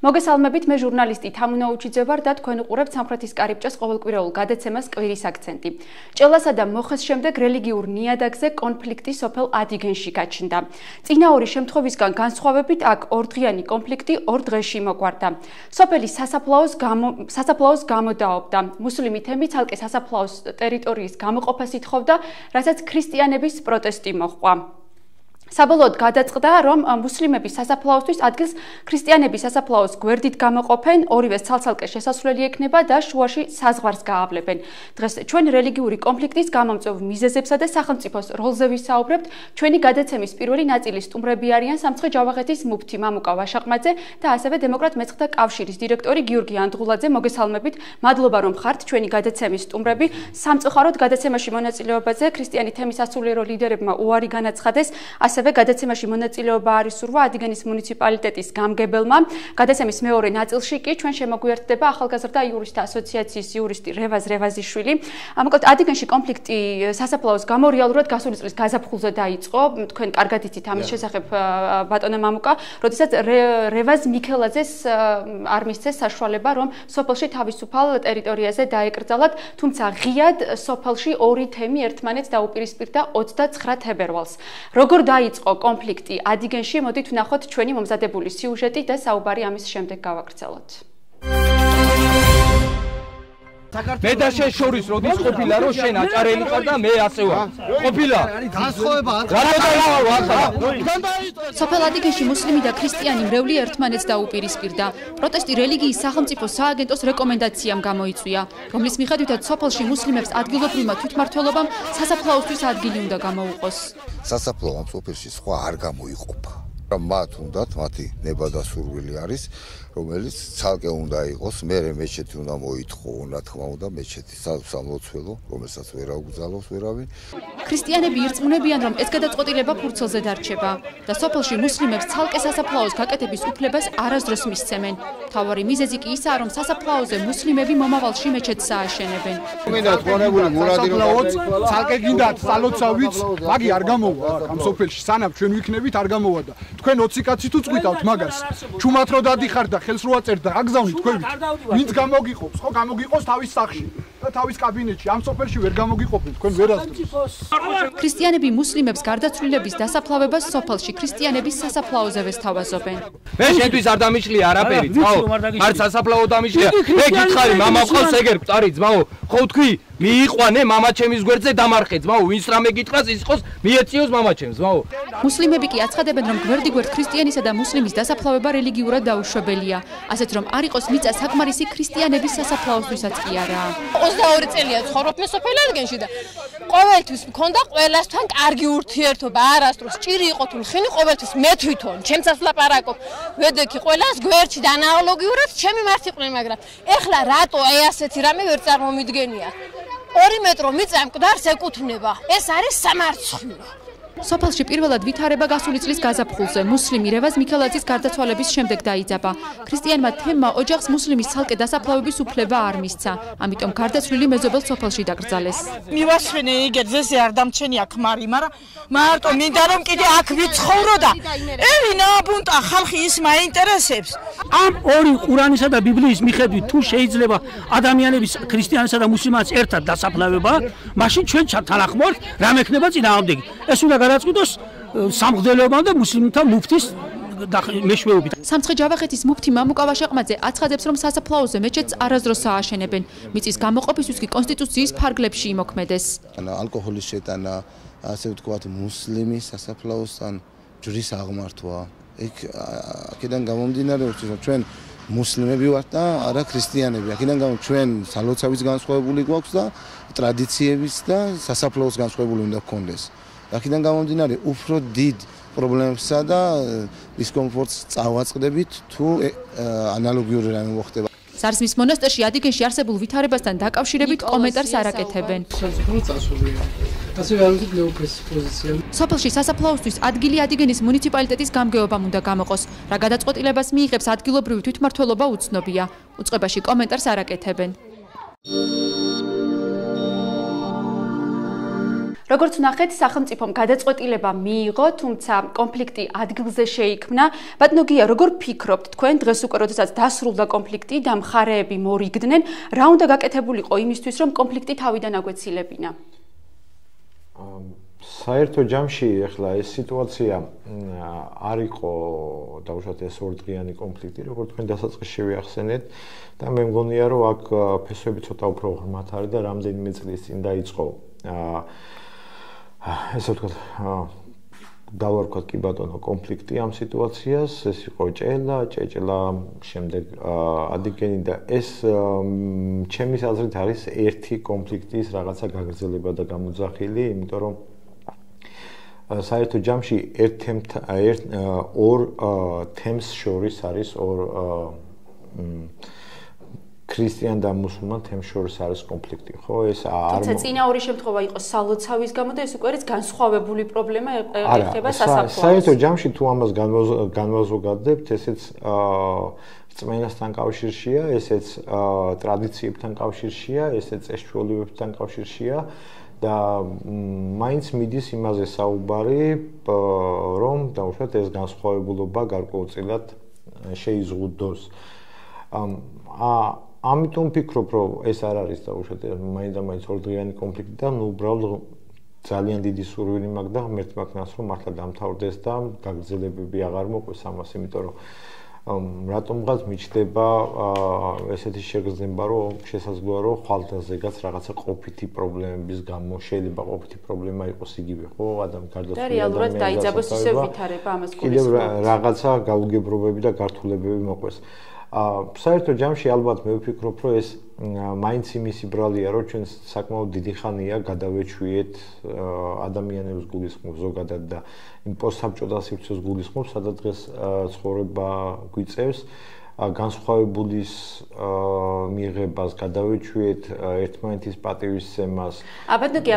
მოგესალმებით, მე ჟურნალისტი თამუნა უჩიძე ვარ და თქვენ უყურებთ სამხრეთის კარიბჭეს ყოველკვირეულ გადაცემას კვირის აქცენტი. ჭელასა და მოხეს შემდეგ რელიგიურ ნიადაგზე კონფლიქტი სოფელ ადიგენში გაჩნდა. წინა ორი შემთხვევისგან განსხვავებით აქ ორდღიანი კონფლიქტი ორ დღეში მოგვარდა. სოფელი სასაფლაოს გამოდაობდა. მუსლიმი თემი ცალკე სასაფლაოს ტერიტორიის გამოყოფას ითხოვდა, რასაც ქრისტიანების პროტესტი მოჰყვა. საბოლოოდ გადაწყდა, რომ მუსლიმები სასაფლაოსთვის ადგილს ქრისტიანების სასაფლაოს გვერდით გამოყოფენ, ორივეს ცალ-ცალკე შესასვლელი ექნება და შუაში საზღვარს გაავლებენ. დღეს ჩვენ რელიგიური კონფლიქტის გამომწვევ მიზეზებსა და სახელმწიფოს როლზე ვისაუბრებთ. ჩვენი გადაცემის პირველი ნაწილი სტუმრები არიან სამცხე-ჯავახეთის მუფთი მამუკა ვაშაყმაძე და ასევე დემოკრატ მეცხრეთა კავშირის დირექტორი გიორგი ანდღულაძე. მოგესალმებით. მადლობა რომ ხართ ჩვენი გადაცემის სტუმრები. სამწუხაროდ გადაცემაში მონაწილეობაზე ქრისტიანი თემის სასულიერო ლიდერებმა უარი განაცხადეს. ასევე გადაცემაში მონაწილეობა არ ისურვა ადიგენის მუნიციპალიტეტის გამგებელმა. გადაცემის მეორე ნაწილში კი ჩვენ შემოგვიერთდება ახალგაზრდა იურისტთა ასოციაციის იურისტი რევაზ რევაზიშვილი. მოკლედ ადიგენში კონფლიქტი სასაფლაოს გამო რეალურად გასული წლის გაზაფხულზე დაიწყო. თქვენ კარგად იცით ამის შესახებ ბატონო მამუკა, როდესაც რევაზ მიქელაძეს არ მისცეს საშუალება, რომ სოფელში თავისუფალ ტერიტორიაზე დაეკრძალათ, თუმცა ღიად სოფელში ორი თემი ერთმანეთს დაუპირისპირდა 29 თებერვალს. როგორ დაიწყო კონფლიქტი ადიგენში, მოდით ვნახოთ ჩვენი მომზადებული სიუჟეტი და საუბარი ამის შემდეგ გავაგრძელოთ. მე და შენ შორის როდის ყოფილა რომ შენ აჭარელი ხარ და მე ასე ვარ. ყოფილა. განსხვავება სოფელ ადიგენში მუსლიმი და ქრისტიანი მრევლი ერთმანეთს დაუპირისპირდა. პროტესტი რელიგიის სახელმწიფო სააგენტოს რეკომენდაციამ გამოიწვია, რომლის მიხედვითაც სოფელში მუსლიმებს ადგილობრივმა თვითმმართველობამ სასაფლაოსთვის ადგილი უნდა გამოუყოს. სასაფლაო ამ სოფელში სხვა არ გამოიყოფა. მათ უნდათ მათი ნება და სურვილი არის, რომელიც ცალკე უნდა იყოს, მერე მეჩეთი უნდა მოითხოვო, რა თქმა უნდა, მეჩეთის სამლოცველო, რომელსაც ვერ აუგზავნოს ვერავინ. ქრისტიანები ირწმუნებიან, რომ ეს გადაწყვეტილება ფურცელზე დარჩება და სოფელში მუსლიმებს ცალკე სასაფლაოს გაკეთების უფლებას არასდროს მისცემენ. მთავარი მიზეზი კი ისაა, რომ სასაფლაოზე მუსლიმები მომავალში მეჩეთს ააშენებენ. მინდათ ყონებული მურადი რომ ცალკე გინდათ სალოცავიც, მაგი არ გამოვა ამ სოფელში, სანამ ჩვენ ვიქნებით არ გამოვა და თქვენ 20 კაცი თუ წვიტავთ მაგას. ჩუმად რო დადიხარ და ხელს რო აწერ და აგზავნით თქვენით. ვინც გამოგიყოფს, ხო გამოგიყოს თავის სახლში და თავის კაბინეტში. ამ სოფელში ვერ გამოგიყოფენ, თქვენ ვერასდროს. ქრისტიანები მუსლიმებს გარდაცვლილების დასაფლავებას სოფელში ქრისტიანების სასაფლაოზე ვესთავაზობენ. მე შენთვის არ დამიშლია არაფერი, ძმაო. არ სასაფლაო დამიშლია. მე გითხარი, მამა ყავს ეგერ წარი, ძმაო. ხო თქვი, მიიყვანე მამა ჩემის გვერდზე დამარხე, ძმაო. ვინც რამე გითხრას, ის იყოს მიეციოს მამა ჩემს, ძმაო. მუსლიმები კი აცხადებენ, რომ გვერდიგვერდ ქრისტიანისა და მუსლიმის დასაფლავება რელიგიურად დაუშვებელია, ასეთ რომ არ იყოს მიწა საკმარისი ქრისტიანების სასაფლაოსთვისაც კი არაა. 22 წელია ცხოვრობ მე სოფელ ადგენში და ყოველთვის მქონდა ყველასთან კარგი ურთიერთობა, არასდროს ჭირი იყო თუ ხინი ყოველთვის მე თვითონ ჩემსაც ვლაპარაკობ, ვედექი ყველას გვერდში და ანალოგიურად ჩემი მართ იყვნენ, მაგრამ ეხლა რატო აი ასეთი რამე ვერ წარმომიდგენია? 2 მეტრო მიწა მკვდარს ეკუთვნება. ეს არის სამარცხვინო. სოფელში პირველად ვითარება გასული წლის გაზაფხულზე. მუსლიმი რევაზ მიქელაძის გარდაცვალების შემდეგ დაიძაბა. ქრისტიანმა თემმა ოჯახს მუსლიმის ცალკე დასაფლავების უფლება არ მისცა. ამიტომ გარდაცვლილი მეზობელ სოფელში დაკრძალეს. მივასვენე იგერ ზესე არ დამჩენია ქმარი, მაგრამ მარტო მინდა რომ კიდე აქ ვიცხოვრო და ევინა აბუნტა ხალხი ის მაინტერესებს. ამ ორი ყურანისა და ბიბლიის მიხედვით თუ შეიძლება ადამიანების ქრისტიანსა და მუსლიმანს ერთად დასაფლავება, მაშინ ჩვენ ჩათანახმოვართ რა მექნება წინააღმდეგი. ეს უნდა გადაწყვიტოს სამღვდელოებამ და მუსლიმთა მუფთის მეშვეობით. სამცხე-ჯავახეთის მუფთი მამუკა ვაშაყმაძე აცხადებს, რომ სასაფლაოზე მეჩეთს არასდროს ააშენებენ. მიწის გამოყოფისთვის კი კონსტიტუციის ფარგლებში იმოქმედეს. ალკოჰოლის შეტანა, ასე ვთქვათ, მუსლიმის სასაფლაოსთან ჯვრის აღმართვა. აქედან გამომდინარეობს, რომ ჩვენ მუსლიმები ვართ და არა ქრისტიანები. აქედან ჩვენ სალოცავის განსხვავებული გვაქვს და ტრადიციების და სასაფლაოს განსხვავებული უნდა გქონდეს. აქედან გამომდინარე უფრო დიდ პრობლემებსა და დისკომფორტს წავაწყდებით თუ ანალოგიური რამე მოხდება. ზარზმის მონასტერში ადიგენში არსებულ ვითარებასთან დაკავშირებით კომენტარს არ აკეთებენ. სოფელში სასაფლაოსთვის ადგილი ადიგენის მუნიციპალიტეტის გამგეობამ უნდა გამოყოს. რა გადაწყვეტილებას მიიღებს ადგილობრივი თვითმმართველობა უცნობია. უწყებაში კომენტარს არ აკეთებენ. როგორც ვნახეთ, სახელმწიფომ გადაწყვეტილება მიიღო, თუმცა კონფლიქტი ადგილზე შეიქმნა. ბატონო გია, როგორ ფიქრობთ თქვენ დღეს უკვე როდესაც დასრულდა კონფლიქტი და მხარეები მორიგდნენ, რა უნდა გაკეთებულიყო იმისთვის, რომ კონფლიქტი თავიდან აგვეცილებინა? საერთო ჯამში ახლა ეს სიტუაცია არ იყო დაუშვათ ეს ორდღიანი კონფლიქტი, როგორც თქვენ დასაწყისში ახსენეთ და მე მგონია რომ აქ ფესვები ცოტა უფრო ღრმად არის და რამდენიმე წლის წინ დაიწყო ესე ვთქვათ დავარქვათ კი ბატონო კონფლიქტი ამ სიტუაციას, ეს იყო ჭეჭელა, შემდეგ ადიგენი და ეს ჩემის აზრით არის ერთი კონფლიქტის რაღაცა გაგრძელება და გამოძახილი, იმიტომ რომ საერთო ჯამში ორ თემს შორის არის ორ ქრისტიან და მუსულმან თემს შორის არის კონფლიქტი, ხო? ეს არ თუმცა წინა ორი შემთხვევა იყო სალოცავის გამო და ეს უკვე არის განსხვავებული პრობლემა ეხება სასაფლაოს. საერთო ჯამში თუ ამას განვაზოგადებთ, ესეც რწმენასთან კავშირშია, ესეც ტრადიციებთან კავშირშია, ესეც წესჩვეულებებთან კავშირშია. და მაინც მიდის იმაზე საუბარი, რომ დაუშვათ ეს განსხვავებულობა გარკვეულწილად შეიზღუდოს. ამიტომ ვფიქრობ, რომ ეს არ არის დაუშვათ მაინც ორდღიანი კონფლიქტი და უბრალოდ ძალიან დიდი სურვილი მაქვს და ღმერთს მაქნას, რომ მართლა დამთავრდეს და გაგრძელებები აღარ მოყვეს ამას, იმიტომ რომ რატომღაც მიჩნდება ესეთი შეგრძნება, რომ შესაძლოა რომ ხვალდაზეგაც რაღაცა ყოფითი პრობლემების გამო შეიძლება ყოფითი პრობლემა იყოს იგივე, ხო? გარდაცვლილი და რეალურად დაიძაბოს ისე ვითარება ამას გულისხმობთ. კიდევ რაღაცა გაუგებრობები და გართულებები მოყვეს. საერთო ჯამში ალბათ მე ვფიქრობ, რომ ეს მაინც იმისი ბრალია, რომ ჩვენ საკმაოდ დიდი ხანია გადავეჩვიეთ ადამიანებს გულისხმობს ზოგადად და იმ პოსტსაბჭოთა სივრცეს გულისხმობს, სადაც დღეს ცხოვრება გვიწევს, განსხვავებულის მიღებას გადავეჩვიეთ ერთმანეთის პატივისცემას. აბანოგია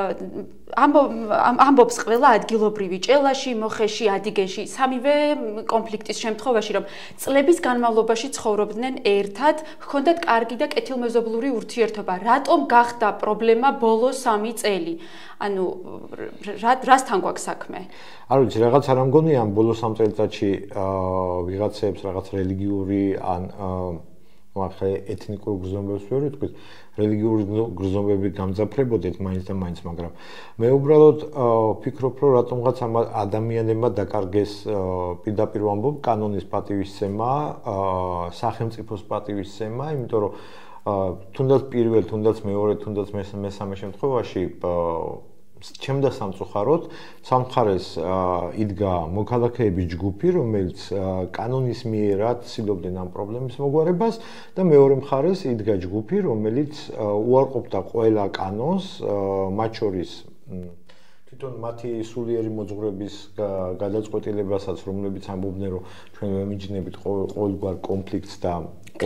ამბობს ყველა ადგილობრივი ჭელაში, მოხეში, ადიგენში, სამივე კონფლიქტის შემთხვევაში, რომ წლების განმავლობაში ცხოვრობდნენ ერთად, ჰქონდათ კარგი და კეთილმეზობლური ურთიერთობა. რატომ გახდა პრობლემა ბოლო 3 წელი? ანუ რასთან გვაქვს საქმე? არ ვიცი, რაღაც არ ამგონია ამ ბოლო 3 წელიწადში ვიღაცებს რაღაც რელიგიური ან ახლა ეთნიკურ გრძნობებს ვერ ვიტყვით, რელიგიური გრძნობები გამძაფრებოდეთ მაინც და მაინც, მაგრამ მე უბრალოდ ვფიქრობ, რომ რატომღაც ამ ადამიანებმა დაკარგეს პირდაპირ ვამბობ კანონის პატივისცემა, სახელმწიფოს პატივისცემა, იმიტომ რომ თუნდაც პირველ, თუნდაც მეორე, თუნდაც მესამე შემთხვევაში ჩემდა სამწუხაროდ სამხარეს იდგა მოქალაქეების ჯგუფი, რომელიც კანონის მიერად ცდილობდნენ ამ პრობლემის მოგვარებას და მეორე მხარეს იდგა ჯგუფი, რომელიც უარყოფდა ყველა კანონს, მათ შორის თვითონ მათი სულიერი მოძღვრების გადაწყვეტილებასაც, რომლებიც ამბობდნენ, რომ ჩვენ ვემიჯნებით ყოველგვარ კონფლიქტს და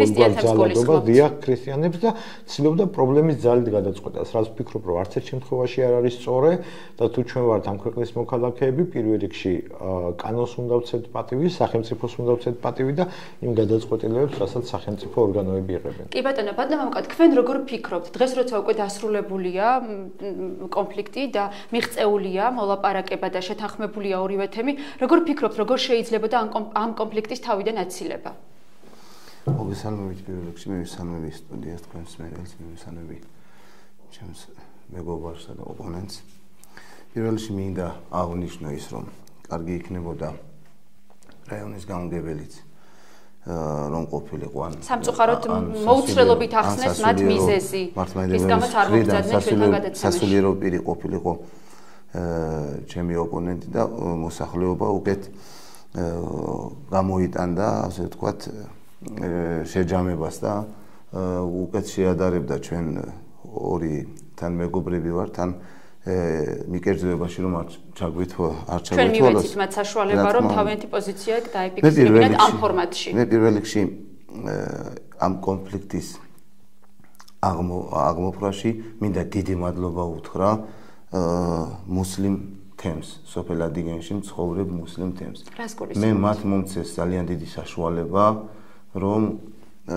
ქრისტიანებს და ცდილობდა პრობლემის ძალით გადაწყვეტას, რაც ვფიქრობ, რომ არც ერთ შემთხვევაში არ არის სწორი და თუ ჩვენ ვართ ამ ქვეყნის მოქალაქეები, პირველ რიგში კანონს უნდა ვცეთ პატივი, სახელმწიფოს უნდა ვცეთ პატივი და იმ გადაწყვეტილებებს, რასაც სახელმწიფო ორგანოები იღებენ. კი ბატონო, მამაკაცო, თქვენ როგორ ფიქრობთ, დღეს როცა უკვე დასრულებულია კონფლიქტი და მიღწეულია მოლაპარაკება და შეთანხმებულია ორივე თემი, როგორ ფიქრობთ, როგორ შეიძლებოდა ამ კონფლიქტის თავიდან აცილება? მოგესალმებით პირველ რიგში, მე ვისალმები სტუდიას თქვენს მეგობრებს, მე ვისალმები ჩემს მეგობარსა და ოპონენტს. პირველ რიგში მინდა აღნიშნო ის, რომ კარგი იქნებოდა რაიონის გამგებელიც რომ ყოფილიყო ან სამწუხაროდ მოუცხრელობით ახსნეს მათ მიზეზი. ის გამოც არ მოგზადდნენ ჩვენთან გადაცემაში. სასულიერო პირი ყოფილიყო ჩემი ოპონენტი და მოსახლეობა უკეთ გამოიტანდა, ასე ვთქვათ, შეჯამებას და უკეთ შეადარებდა ჩვენ ორი თან მეგობრები ვართ, თან მიკერძოებაში რომ არ ჩაგვითვალოს. ჩვენ მივეცით მათ საშუალება, რომ თავიანთი პოზიცია დაიფიქსირებინათ ამ ფორმატში. მე პირველ რიგში ამ კონფლიქტის აღმოფხვრაში მინდა დიდი მადლობა უთხრა მუსლიმ თემს, სოფელ ადიგენში მცხოვრებ მუსლიმ თემს. მე მათ მომცეს ძალიან დიდი საშუალება, რომ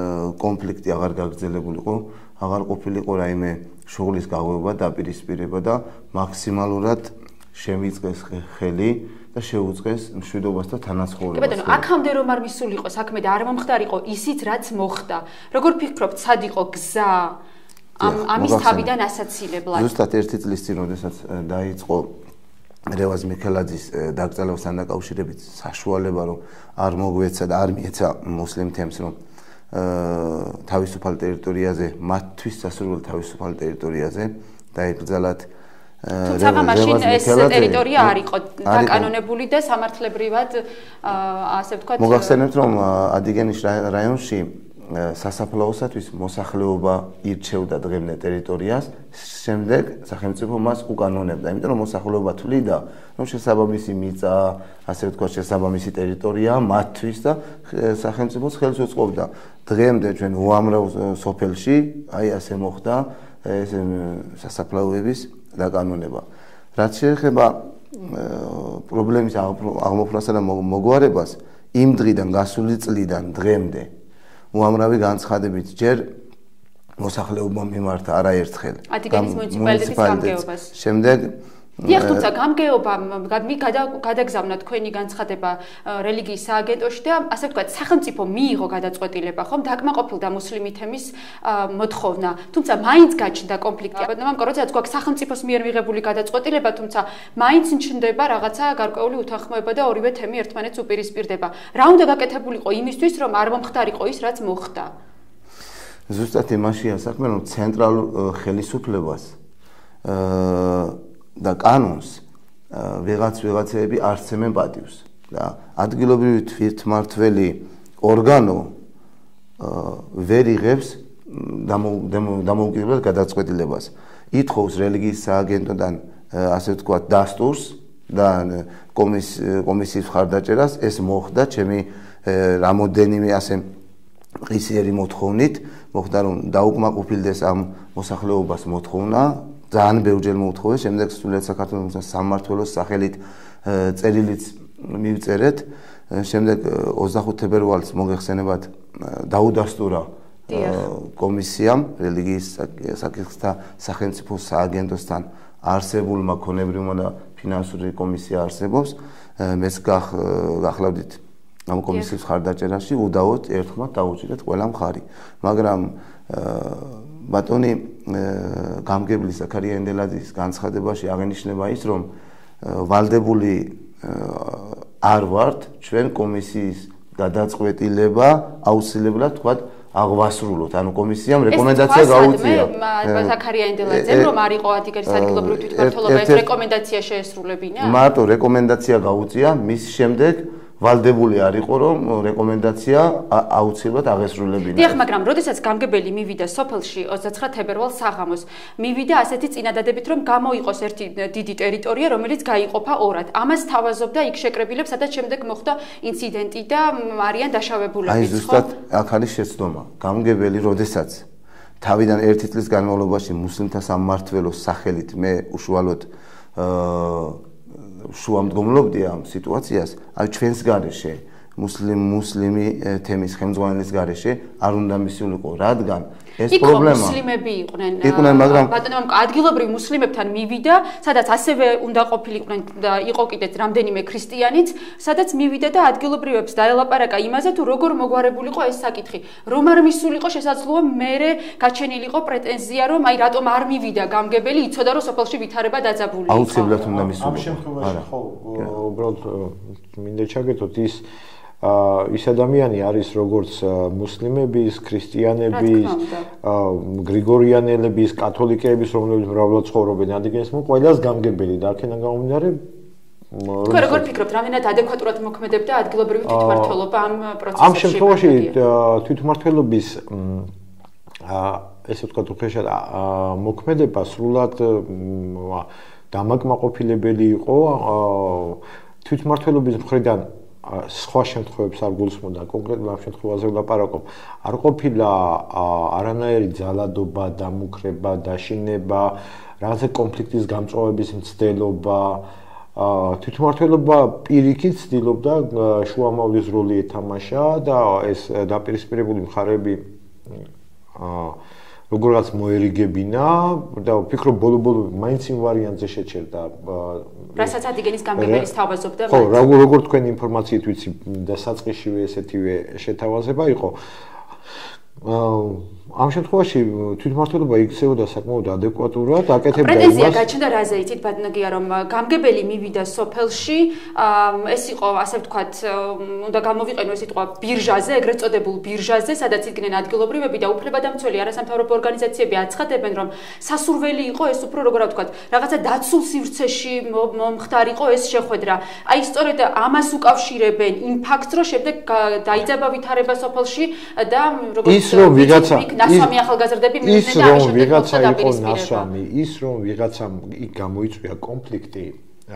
კონფლიქტი აღარ გაგრძელებულიყო, აღარ ყოფილიყო რაიმე შუღლის გაღვევა და პირისპირება და მაქსიმალურად შემიწყეს ხელი და შეუწყეს მშვიდობას და თანაცხოვრებას. კი ბატონო, აქამდე რომ არ მისულიყო საქმე და არ მომხდარიყო ისიც რაც მოხდა. როგორ ფიქრობთ, სად იყო გზა ამის თავიდან ასაცილებლად? ზუსტად 1 წლის წინ, როდესაც დაიწყო რევაზ მიქელაძის დაკრძალვასთან დაკავშირებით საშუალება, რომ არ მოგვეცა და არ მიეცა მუსლიმ თემს, რომ თავისუფალ ტერიტორიაზე, მათთვის სასურველ თავისუფალ ტერიტორიაზე დაიკრძალათ. თუმცა მაშინ ეს ტერიტორია არ იყო დაკანონებული და სამართლებრივად ასე ვთქვათ. მოგახსენებთ, რომ ადიგენის რაიონში სასაფლაოსათვის მოსახლეობა ირჩევდა დღემდე ტერიტორიას, შემდეგ სახელმწიფო მას უკანონებდა, იმიტომ რომ მოსახლეობა თვლიდა, რომ შესაბამისი მიწა, ასე ვთქვათ, შესაბამისი ტერიტორია მათთვის და სახელმწიფოს ხელს უწყობდა. დღემდე ჩვენ უამრავ სოფელში აი ასე მოხდა ეს სასაფლაოების დაკანონება. რაც შეეხება პრობლემის აღმოფხვრასა და მოგვარებას, იმ დღიდან გასული წლიდან დღემდე უამრავი განცხადებით ჯერ მოსახლეობამ მიმართა არაერთხელ ადიგენის მუნიციპალიტეტის გამგეობას. შემდეგ დიახ, თუმცა გამგეობა გადაგზავნა თქვენი განცხადება რელიგიის სააგენტოში და ასე ვთქვათ, სახელმწიფო მიიღო გადაწყვეტილება, ხომ, დაკმაყოფილდა მუსლიმი თემის მოთხოვნა. თუმცა მაინც გაჩნდა კონფლიქტი. ბატონო, როდესაც გვაქვს სახელმწიფოს მიერ მიღებული გადაწყვეტილება, თუმცა მაინც ჩნდება რაღაცა გარკვეული უთანხმოება და ორივე თემი ერთმანეთს უპირისპირდება. რა უნდა გაკეთებულიყო იმისთვის, რომ არ მომხდარიყო ის, რაც მოხდა? ზუსტად იმაშია საქმე, რომ ცენტრალურ ხელისუფლებას და კანონს ვიღაცები არცემენ პატივს და ადგილობრივი თვითმმართველი ორგანო ვერ იღებს დამოუკიდებელ გადაწყვეტილებას. ითხოვს რელიგიის სააგენტოდან ასე ვთქვათ დასტურს და კომისიის მხარდაჭერას, ეს მოხდა ჩემი რამოდენიმე ასე ღირსიერი მოთხოვნით, მოხდა რომ დაუკმაყოფილდეს ამ მოსახლეობას მოთხოვნა. ძალიან ბევრჯერ მოუთხოვეს, შემდეგ სრულიად საქართველოს სამმართველოს სახელით წერილიც მივწერეთ. შემდეგ 25 თებერვალს მოგეხსენებათ დაუდასტურა კომისიამ რელიგიის საკითხთა სახელმწიფო სააგენტოსთან არსებულმა ქონებრივმა და ფინანსური კომისია არსებობს. მეც გახლავდით ამ კომისიის მხარდაჭერაში უდაოდ ერთხმად დაუჭირეთ ყველა მხარი. მაგრამ ბატონი გამგებლის ზაქარია ენდელაძის განცხადებაში აღინიშნება ის, რომ ვალდებული არ ვართ ჩვენ კომისიის გადაწყვეტილება აუცილებლად თქვათ აღვასრულოთ. ანუ კომისიამ რეკომენდაცია გაუწია. ზაქარია ენდელაძემ რომ არ იყო ადგილობრივი ადგილობრივი თვითმმართველობა ეს რეკომენდაცია შეესრულებინა? მარტო რეკომენდაცია გაუწია, მის შემდეგ ვალდებული არ იყო რომ რეკომენდაცია აუცილებლად აღესრულებინა. დიახ, მაგრამ როდესაც გამგებელი მივიდა სოფელში 29 თებერვალს საღამოს, მივიდა ასეთი წინადადებით, რომ გამოიყოს ერთი დიდი ტერიტორია, რომელიც გაიყოფა ორად. ამას თავაზობდა იქ შეკრებილებს, სადაც შემდეგ მოხდა ინციდენტი და არიან დაშავებულები. აი ზუსტად აქ არის შეცდომა. გამგებელი როდესაც თავიდან 1 წლის განმავლობაში მუსლიმთა სამმართველოს სახელით მე უშუალოდ შუამდგომლობდი ამ სიტუაციას, აი ჩვენს გარეშე, მუსლიმი თემის ხელმძღვანელის გარეშე არ უნდა მისულიყო, რადგან ეს პრობლემა მუსლიმები იყვნენ, მაგრამ ბატონო, ადგილობრივ მუსლიმებთან მივიდა, სადაც ასევე უნდა ყოფილიყვნენ და იყო კიდეც რამდენიმე ქრისტიანიც, სადაც მივიდა და ადგილობრივებს დაელაპარაკა იმაზე, თუ როგორ მოგვარებულიყო ეს საკითხი. რომ არ მისულიყო, შესაძლოა მერე გაჩენილიყო პრეტენზია, რომ აი რატომ არ მივიდა გამგებელი, იცოდა რომ სოფელში ვითარება დაძაბული იყო. აუცილებლად უნდა მისულიყო. ამ შემთხვევაში ხო, უბრალოდ მინდა ჩაგეთოთ ის ადამიანი არის როგორც მუსლიმების, ქრისტიანების, გრიგორიანელების, კათოლიკეების, რომლებიც მრავლად ცხოვრობენ ადგილას, ყველას გამგებელი და აქედან გამომდინარე თქვენ როგორ ფიქრობთ, რამდენად ადეკვატურად მოქმედებდა ადგილობრივი თვითმმართველობა ამ პროცესში? ამ შემთხვევაში თვითმმართველობის ესე ვთქვათ, უხეშად მოქმედება სრულად დამაკმაყოფილებელი იყო თვითმმართველობის მხრიდან სხვა შემთხვევებს არ გულისხმობდა, კონკრეტულად ამ შემთხვევაზე ვლაპარაკობ. არ ყოფილა არანაირი ძალადობა, დამუქრება, დაშინება, რაღაცა კონფლიქტის გამწვავების მცდელობა. თვითმმართველობა პირიქით ცდილობდა შუამავლის როლი ეთამაშა და ეს დაპირისპირებული მხარეები როგორღაც მოერიგებინა და ვფიქრობ ბოლო-ბოლო მაინც იმ ვარიანტზე შეჩერდა. რასაც ადიგენის გამგებელის თავაზობდა. ხო, როგორ თქვენ ინფორმაციით ვიცი და საწყისშივე ესეთივე შეთავაზება იყო. ამ შემთხვევაში თვითმმართველობა იქცეოდა საკმაოდ ადეკვატურად, აკეთებდა იმას. პრეტენზია გაჩნდა რაზე იცით ბატონგია რომ გამგებელი მივიდა სოფელში, ეს იყო ასე ვთქვათ, უნდა გამოვიყენო სიტყვა ბირჟაზე, ეგრეთ წოდებულ ბირჟაზე, სადაც იდგნენ ადგილობრივები და უფლებადამცველი არასამთავრობო ორგანიზაციები აცხადებენ, რომ სასურველი იყო ეს უფრო როგორ ვთქვათ, რაღაცა დაცულ სივრცეში მომხდარიყო ეს შეხვედრა. აი სწორედ ამას უკავშირებენ იმ ფაქტს, რომ შემდეგ დაიძაბა ვითარება სოფელში და როგორც ის რომ ვიღაცა ნასვამი ახალგაზრდები მივიდნენ და ამის შემდეგ მოხდა დაპირისპირება. ის რომ ვიღაცამ იქ გამოიწვია კონფლიქტი,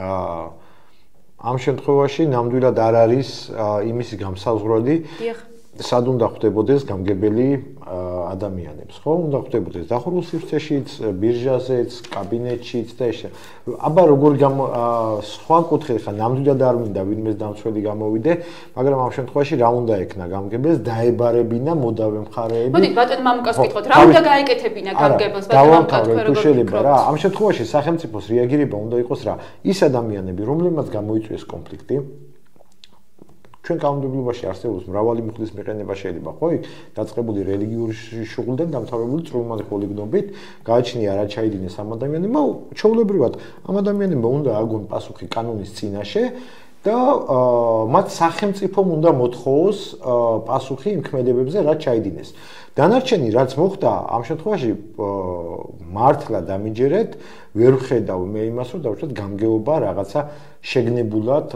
ამ შემთხვევაში ნამდვილად არ არის იმის გამსაზღვრელი, სად უნდა ხვდებოდეს გამგებელი ადამიანებს, ხო? უნდა ხვდებოდეს დახურულ სივრცეშიც, ბირჟაზეც, კაბინეტშიც და ეს. აბა როგორ სხვა კუთხე ხა ნამდვილად არ მინდა ვინმეს დამცველი გამოვიდე, მაგრამ ამ შემთხვევაში რა უნდა ეკნა გამგებელს დაებარებინა მოდავე მხარეები. მოდით ბატონ მამუკას ვკითხოთ, რა უნდა გაეკეთებინა გამგებელს, ბატონ მამუკა თქვენ როგორ შეიძლება რა? ამ შემთხვევაში სახელმწიფოს რეაგირება უნდა იყოს რა? ის ადამიანები, რომლებმაც გამოიწვიეს კონფლიქტი ჩვენ კანონმდებლობაში არსებობს მრავალი მუხლის მიყენება შეიძლება ხო იქ დაწყებული რელიგიური შუღლიდან დამთავრებული წვრილმანი პოლიგნობით გააჩნია რა ჩაიდინეს ამ ადამიანებმა ჩვეულებრივად ამ ადამიანებმა უნდა აგონ პასუხი კანონის წინაშე და მათ სახელმწიფომ უნდა მოთხოვოს პასუხი იმ ქმედებებზე რაც ჩაიდინეს დანარჩენი რაც მოხდა ამ შემთხვევაში მართლა დამიჯერეთ ვერ ვხედავ მე იმას რომ დავუშვათ გამგეობა რაღაცა შეგნებულად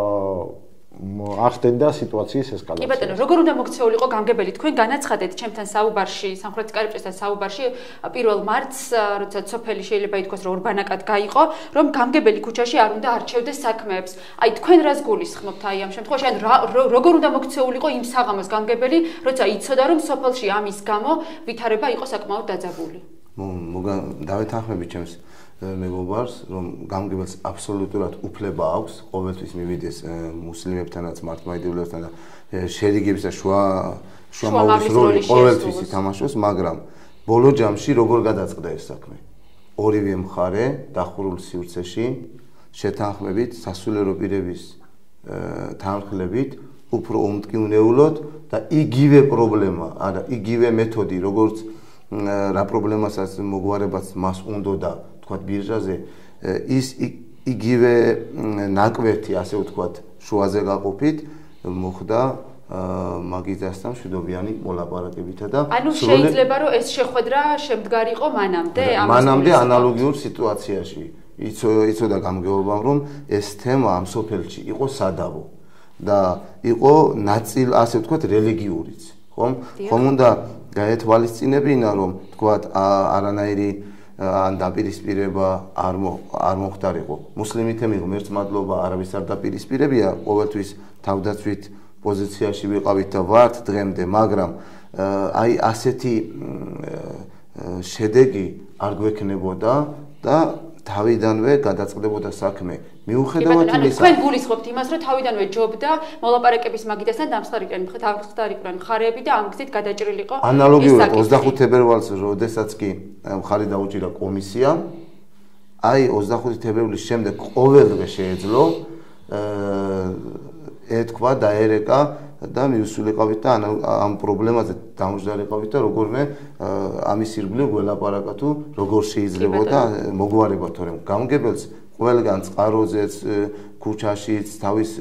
ახდენდა სიტუაციის ესკალაცია. კი ბატონო, როგორ უნდა მოქცეულიყო გამგებელი? თქვენ განაცხადეთ ჩემთან საუბარში, სამხრეთის კარიბჭესთან საუბარში 1 მარტს, როცა სოფელი შეიძლება ითქვას, რომ ორბანაკად გაიყო, რომ გამგებელი ქუჩაში არ უნდა არჩევდეს საქმეებს. აი თქვენ რას გულისხმობთ აი ამ შემთხვევაში? ან როგორ უნდა მოქცეულიყო იმ საღამოს გამგებელი, როცა იცოდა, რომ სოფელში ამის გამო ვითარება იყო საკმაოდ დაძაბული? დავეთანხმები ჩემს მეგობარს, რომ გამგებელს აბსოლუტურად უფლება აქვს ყოველთვის მივიდეს მუსლიმებთანაც, მართლმადიდებლებთან და შერიგების და შუამავლის როლი ყოველთვის ითამაშოს, მაგრამ ბოლო ჯამში როგორ გადაწყდა ეს საქმე? ორივე მხარე დახურულ სივრცეში შეთანხმებით, სასულიერო პირების თანხლებით, უფრო უმტკივნეულოდ და იგივე პრობლემა, არა, იგივე მეთოდი, როგორც რა პრობლემასაც მოგვარებაც მას უნდოდა თქვათ ბირჟაზე ის იგივე ნაკვეთი ასე ვთქვათ შუაზე გაყოფით მოხდა მაგიდასთან მშვიდობიანი მოლაპარაკებითა და ანუ შეიძლება რომ ეს შეხვედრა შემდგარიყო მანამდე ანალოგიურ სიტუაციაში იცოდა გამგეობამ რომ ეს თემა ამ სოფელში იყო სადავო და იყო ნაწილ ასე ვთქვათ რელიგიურიც ხომ უნდა გაეთვალისწინებინა რომ თქვათ არანაირი ან დაპირისპირება არ მოხდარიყო. მუსლიმი თემი ღმერთს მადლობა არავის არ დაპირისპირებია, ყოველთვის თავდაცვით პოზიციაში ვიყავით და ვართ დღემდე, მაგრამ აი ასეთი შედეგი არ გვექნებოდა და თავიდანვე გადაწყდებოდა საქმე. მიუხედავად იმისა, თქვენ გულისხმობთ იმას, რომ თავიდანვე ჯობდა მოლაპარაკების მაგიდასთან დამხდარიყნენ მხარეები და ამ გზით გადაჭრილიყო. ანალოგიურად 25 თებერვალს, როდესაც კი მხარი დაუჭირა კომისია, აი 25 თებერვლის შემდეგ ყოველდღე შეეძლო ეთქვა და ერეკა და მიუსულიყავით და ამ პრობლემაზე დამждარიყავით და როგორმე ამის ირგვლივ გველაპარაკა თუ როგორ შეიძლებოდა მოგვარება თორემ გამგებელს ყველგან წყაროზეც ქუჩაშიც თავის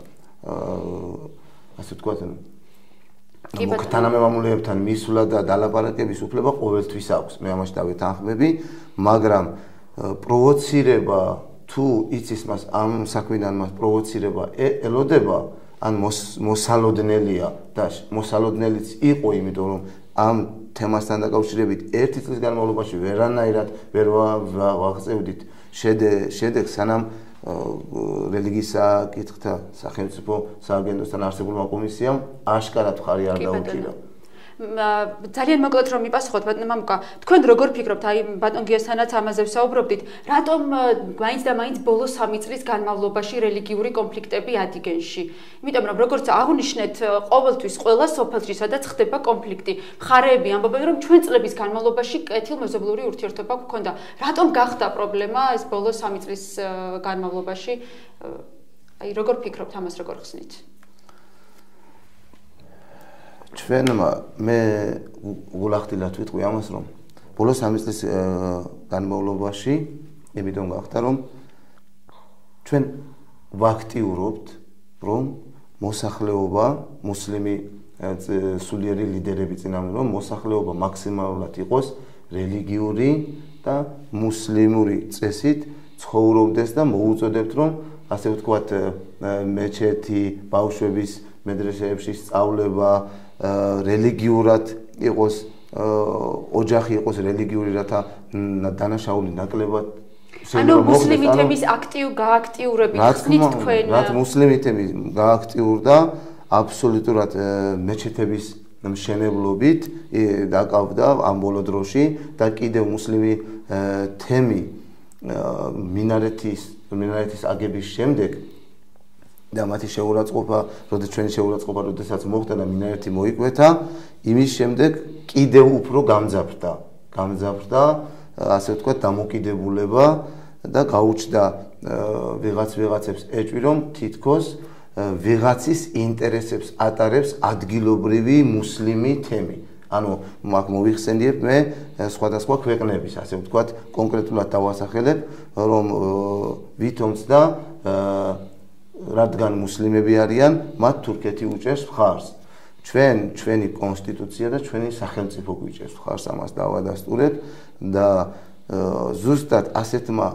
ასე ვთქვათ თანამემამულეებთან მისვლა და დალაპარაკების უფლება ყოველთვის აქვს მე ამაში დავეთანხმები მაგრამ პროვოცირება თუ იცის მას ამ საქმიდან მას პროვოცირება ელოდება ან მოსალოდნელია და მოსალოდნელიც იყო იმიტომ რომ ამ თემასთან დაკავშირებით ერთი წლის განმავლობაში ვერანაირად ვერ ვაღწევდით შედეგს სანამ რელიგიის საკითხთა სახელმწიფო სააგენტოსთან არსებულმა კომისიამ აშკარად მხარი არ დაუჭირა ძალიან მოკლედ რომ მიპასუხოთ ბატონო მამუკა, თქვენ როგორ ფიქრობთ, აი ბატონ გიოსთანაც ამაზე ვსაუბრობდით, რატომ მაინც და მაინც ბოლო 3 წლის განმავლობაში რელიგიური კონფლიქტები ადიგენში? იმიტომ რომ როგორც აღნიშნეთ, ყოველთვის ყველა სოფელში სადაც ხდება კონფლიქტი, მხარეები ამბობენ რომ ჩვენ წლების განმავლობაში კეთილმეზობლური ურთიერთობა გვქონდა. რატომ გახდა პრობლემა ეს ბოლო 3 წლის განმავლობაში? აი როგორ ფიქრობთ ამას, როგორ ხსნით? ჩვენმა მე გულახდილად ვიტყვი ამას რომ ბოლო 3 წლის განმავლობაში იმიტომ გახდა რომ ჩვენ ვაქტიურობთ რომ მოსახლეობა მუსლიმი სულიერი ლიდერები წინამორბედები რომ მოსახლეობა მაქსიმალურად იყოს რელიგიური და მუსლიმური წესით ცხოვრობდეს და მოუწოდებთ რომ ასე ვთქვათ მეჩეთი ბავშვების მედრესეებში სწავლება რელიგიურად იყოს ოჯახი იყოს რელიგიური რათა დანაშაული ნაკლებად ანუ მუსლიმი თემის გააქტიურებით ხსნით თქვენ რაც მუსლიმი თემი გააქტიურდა აბსოლუტურად მეჩეთების მშენებლობით დაკავდა ამ ბოლო დროში და კიდევ მუსლიმი თემი მინარეთის აგების შემდეგ და მათი შეურაცხყოფა, ჩვენი შეურაცხყოფა, როდესაც მოხდა და მინარეთი მოიკვეთა, იმის შემდეგ კიდევ უფრო გამძაფრდა, ასე ვთქვათ, დამოკიდებულება და გაუჩნდა ვიღაცებს ეჭვი, რომ თითქოს ვიღაცის ინტერესებს ატარებს ადგილობრივი მუსლიმი თემი. ანუ მაგ მოვიხსენიებ მე სხვადასხვა ქვეყნების, ასე ვთქვათ, კონკრეტულად დავასახელებ, რომ ვითომც და რადგან მუსლიმები არიან, მათ თურქეთი უჭერს მხარს. ჩვენი კონსტიტუცია და ჩვენი სახელმწიფო გვიჭერს მხარს ამას დავადასტურებ და ზუსტად ასეთმა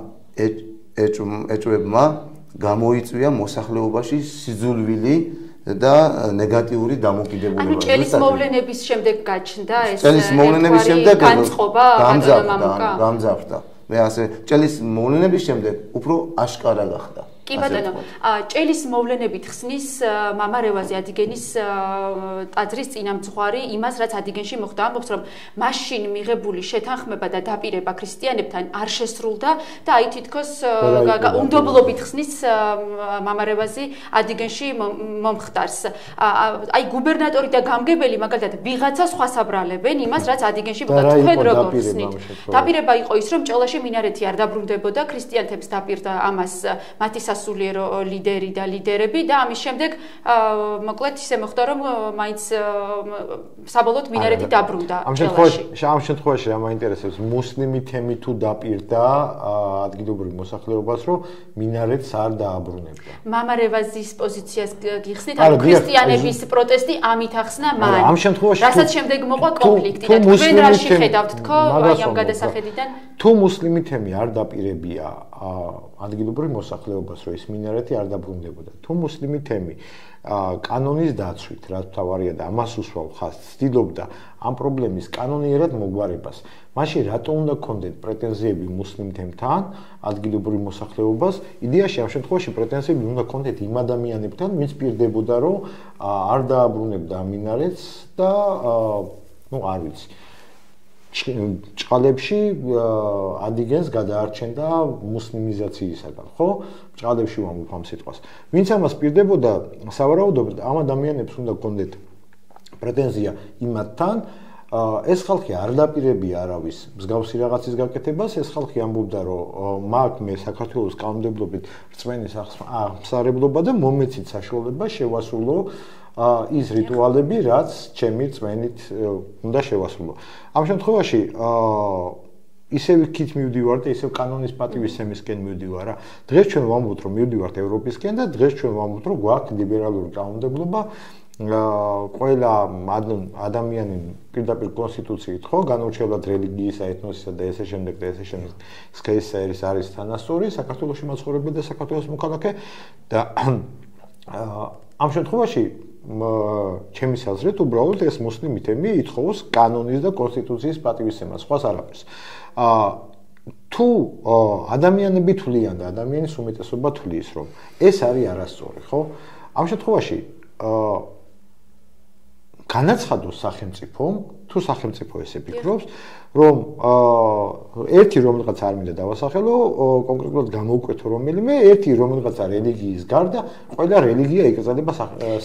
ეჭვებმა გამოიწვია მოსახლეობაში სიძულვილი და ნეგატიური დამოკიდებულება. ანუ ჭელის მოვლენების შემდეგ გაჩნდა ეს ჭელის მოვლენების შემდეგ განწყობა გამძაფრდა. მე ასე ჭელის მოვლენების შემდეგ უფრო აშკარა გახდა. კი ბატონო, ჭელის მოვლენებით ხსნის მამა რევაზი ადიგენის ტაძრის წინამძღვარი იმას, რაც ადიგენში მოხდა, ამბობს, რომ მაშინ მიღებული შეთანხმება და დაპირება ქრისტიანებთან არ შესრულდა და აი თითქოს უნდობლობით ხსნის მამა რევაზი ადიგენში მომხდარს. აი გუბერნატორი და გამგებელი მაგალითად ვიღაცა სხვას აბრალებენ იმას, რაც ადიგენში მოხდა. თქვენ როგორ ხსნით? დაპირება იყო ის, რომ ჭელაში მინარეთი არ დაბრუნდებოდა, ქრისტიანთებს დაპირდა ამას მათი სასულიერო ლიდერი და ლიდერები და ამის შემდეგ მოკლედ ისე მოხდა რომ მაინც საბოლოოდ მინარეთი დაბრუნდა ჭელაში. ამ შემთხვევაში რა მაინტერესებს მუსლიმი თემი თუ დაპირდა ადგილობრივ მოსახლეობას რომ მინარეთს არ დააბრუნებდა. მამა რევაზის პოზიციას გიხსნით, ანუ ქრისტიანების პროტესტი ამით ახსნა მან. ამ შემთხვევაში რასაც შემდეგ მოყვა კონფლიქტი და თქვენ რა შეხედავთ თქო აი ამ გადასახედიდან? თუ მუსლიმი თემი არ დაპირებია ადგილობრივ მოსახლეობას რომ ეს მინარეთი არ დაბრუნდებოდა. თუ მუსლიმი თემი კანონის დაცვით, რაც თავარია და ამას უსვავ ხაზს, ცდილობდა ამ პრობლემის კანონიერად მოგვარებას. მაშინ რატომ უნდა გქონდეთ პრეტენზიები მუსლიმ თემთან ადგილობრივ მოსახლეობას? იდეაში ამ შემთხვევაში პრეტენზიები უნდა გქონდეთ იმ ადამიანებთან, ვინც პირდებოდა რომ არ დააბრუნებდა მინარეთს და არ ვიცი ჭყალებში ადიგენს გადაარჩენდა მუსლიმიზაციისაგან, ხო? ჭყალებში ვამბობ ამ სიტყვას. ვინც ამას პირდებოდა, სავარაუდოდ ამ ადამიანებს უნდა გქონდეთ პრეტენზია იმათთან, ეს ხალხი არ დაპირებია არავის მსგავსი რაღაცის გაკეთებას, ეს ხალხი ამბობდა, რომ მაგ მე საქართველოს კანონმდებლობით რწმენის აღმსარებლობა და მომეცით საშუალება შევასრულო ის რიტუალები, რაც ჩემი რწმენით უნდა შევასრულო. ამ შემთხვევაში ისევ იქით მივდივარ და ისევ კანონის პატივისცემისკენ მივდივარ რა. დღეს ჩვენ ვამბობთ, რომ მივდივართ ევროპისკენ და დღეს ჩვენ ვამბობთ, რომ გვაქვს ლიბერალური კანონმდებლობა. ყველა ადამიანი პირდაპირ კონსტიტუციით ხო განურჩევლად რელიგიისა, ეთნოსისა და ესე შემდეგ ეს არის თანასწორი საქართველოში მაცხოვრებელი და საქართველოს მოქალაქე და ამ შემთხვევაში ჩემი აზრით უბრალოდ ეს მუსლიმი თემი ითხოვს კანონის და კონსტიტუციის პატივისცემას, სხვას არაფერს. თუ ადამიანები თვლიან და ადამიანის უმეტესობა თვლის, რომ ეს არის არასწორი, ხო? ამ შემთხვევაში განაცხადოს სახელმწიფომ, თუ სახელმწიფო ესე ფიქრობს, რომ ერთი რომელიღაც არ მინდა დავასახელო, კონკრეტულად გამოვკვეთო რომელიმე, ერთი რომელიღაცა რელიგიის გარდა, ყველა რელიგია იკრძალება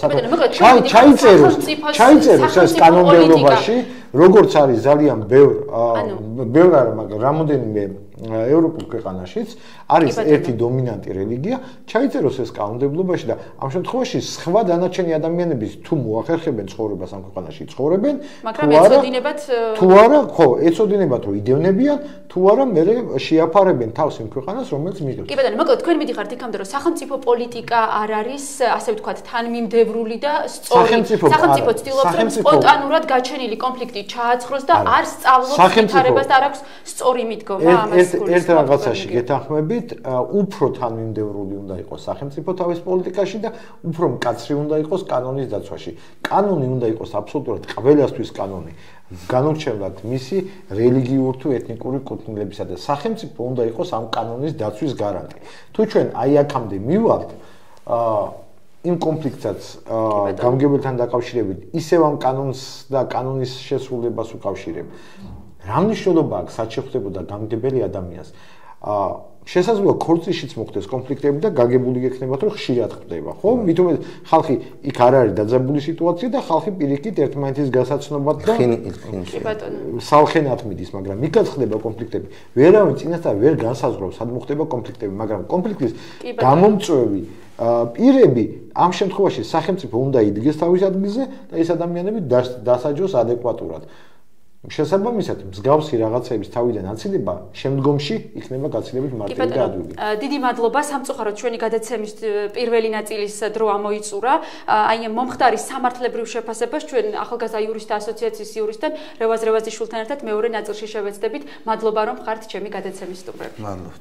ჩაიწეროს ეს კანონმდებლობაში, როგორც არის ძალიან ბევრ არა, მაგრამ რამოდენიმე ევროპულ ქვეყანაშიც არის ერთი დომინანტი რელიგია, ჩაიწეროს ეს კანონმდებლობაში და ამ შემთხვევაში სხვა დანარჩენი ადამიანების თუ მოახერხებენ ცხოვრებას ამ ქვეყანაში ცხოვრებენ, თუ არა, ხო, ეცოდინებათ რომ იდევნებიან, თუ არა მე შეაფარებენ თავს იმ ქვეყანას, რომელიც მიიღებს. კი ბატონო, მოკლედ თქვენ მიდიხართ იქამდე რომ სახელმწიფო პოლიტიკა არ არის, ასე ვთქვათ, თანმიმდევრული და სწორი. სახელმწიფო ცდილობს რომ სპონტანურად გაჩენილი კონფლიქტი ჩააცხროს და არ სწავლობს ვითარებას და არ აქვს სწორი მიდგომა ამას. ერთ რაღაცაში გეთანხმებით, უფრო თანმიმდევრული უნდა იყოს სახელმწიფო თავის პოლიტიკაში და უფრო მკაცრი უნდა იყოს კანონის დაცვაში. კანონი უნდა იყოს აბსოლუტურად ყველასთვის კანონი. განურჩევლად მისი რელიგიურ თუ ეთნიკური კუთვნილებისა და სახელმწიფო უნდა იყოს ამ კანონის დაცვის გარანტი. თუ ჩვენ აი აქამდე მივართ, იმ კონფლიქტსაც გამგებელთან დაკავშირებით ისევ ამ კანონს და კანონის შესრულებას უკავშირებ. რა მნიშვნელობა აქვს რაც შეხვდებოდა გამგებელი ადამიანს? შესაძლოა ქორწილშიც მოხდეს კონფლიქტები და გაგებული გექნებათ რომ ხშირად ხდება, ხო? მithume ხალხი იქ არ არის დაძაბული სიტუაცია და ხალხი პირიქით ერთმანეთის გასაცნობად და სალხენად მიდის, მაგრამ იქაც ხდება კონფლიქტები. ვერავინ წინასწარ ვერ განსაზღვრავს, სად მოხდება კონფლიქტები, მაგრამ კონფლიქტის გამომწვევი პირები ამ შემთხვევაში სახელმწიფო უნდა იდგეს თავის ადგილზე და ეს ადამიანები დასაჯოს ადეკვატურად. შესაბამისად, მსგავსი რაღაცების თავიდან აცილება შემდგომში იქნება გაცილებით მარტივი და ადვილი. დიდი მადლობა სამწუხაროდ ჩვენი გადაცემის პირველი ნაწილის დრო ამოიწურა. აი მომხდარი სამართლებრივ შეფასებას ჩვენ ახალგაზრდა იურისტთა ასოციაციის იურისტთან რევაზ რევაზიშვილთან ერთად მეორე ნაწილში შევეცდებით. მადლობა რომ ხართ ჩემი გადაცემის სტუმრები. მადლობთ.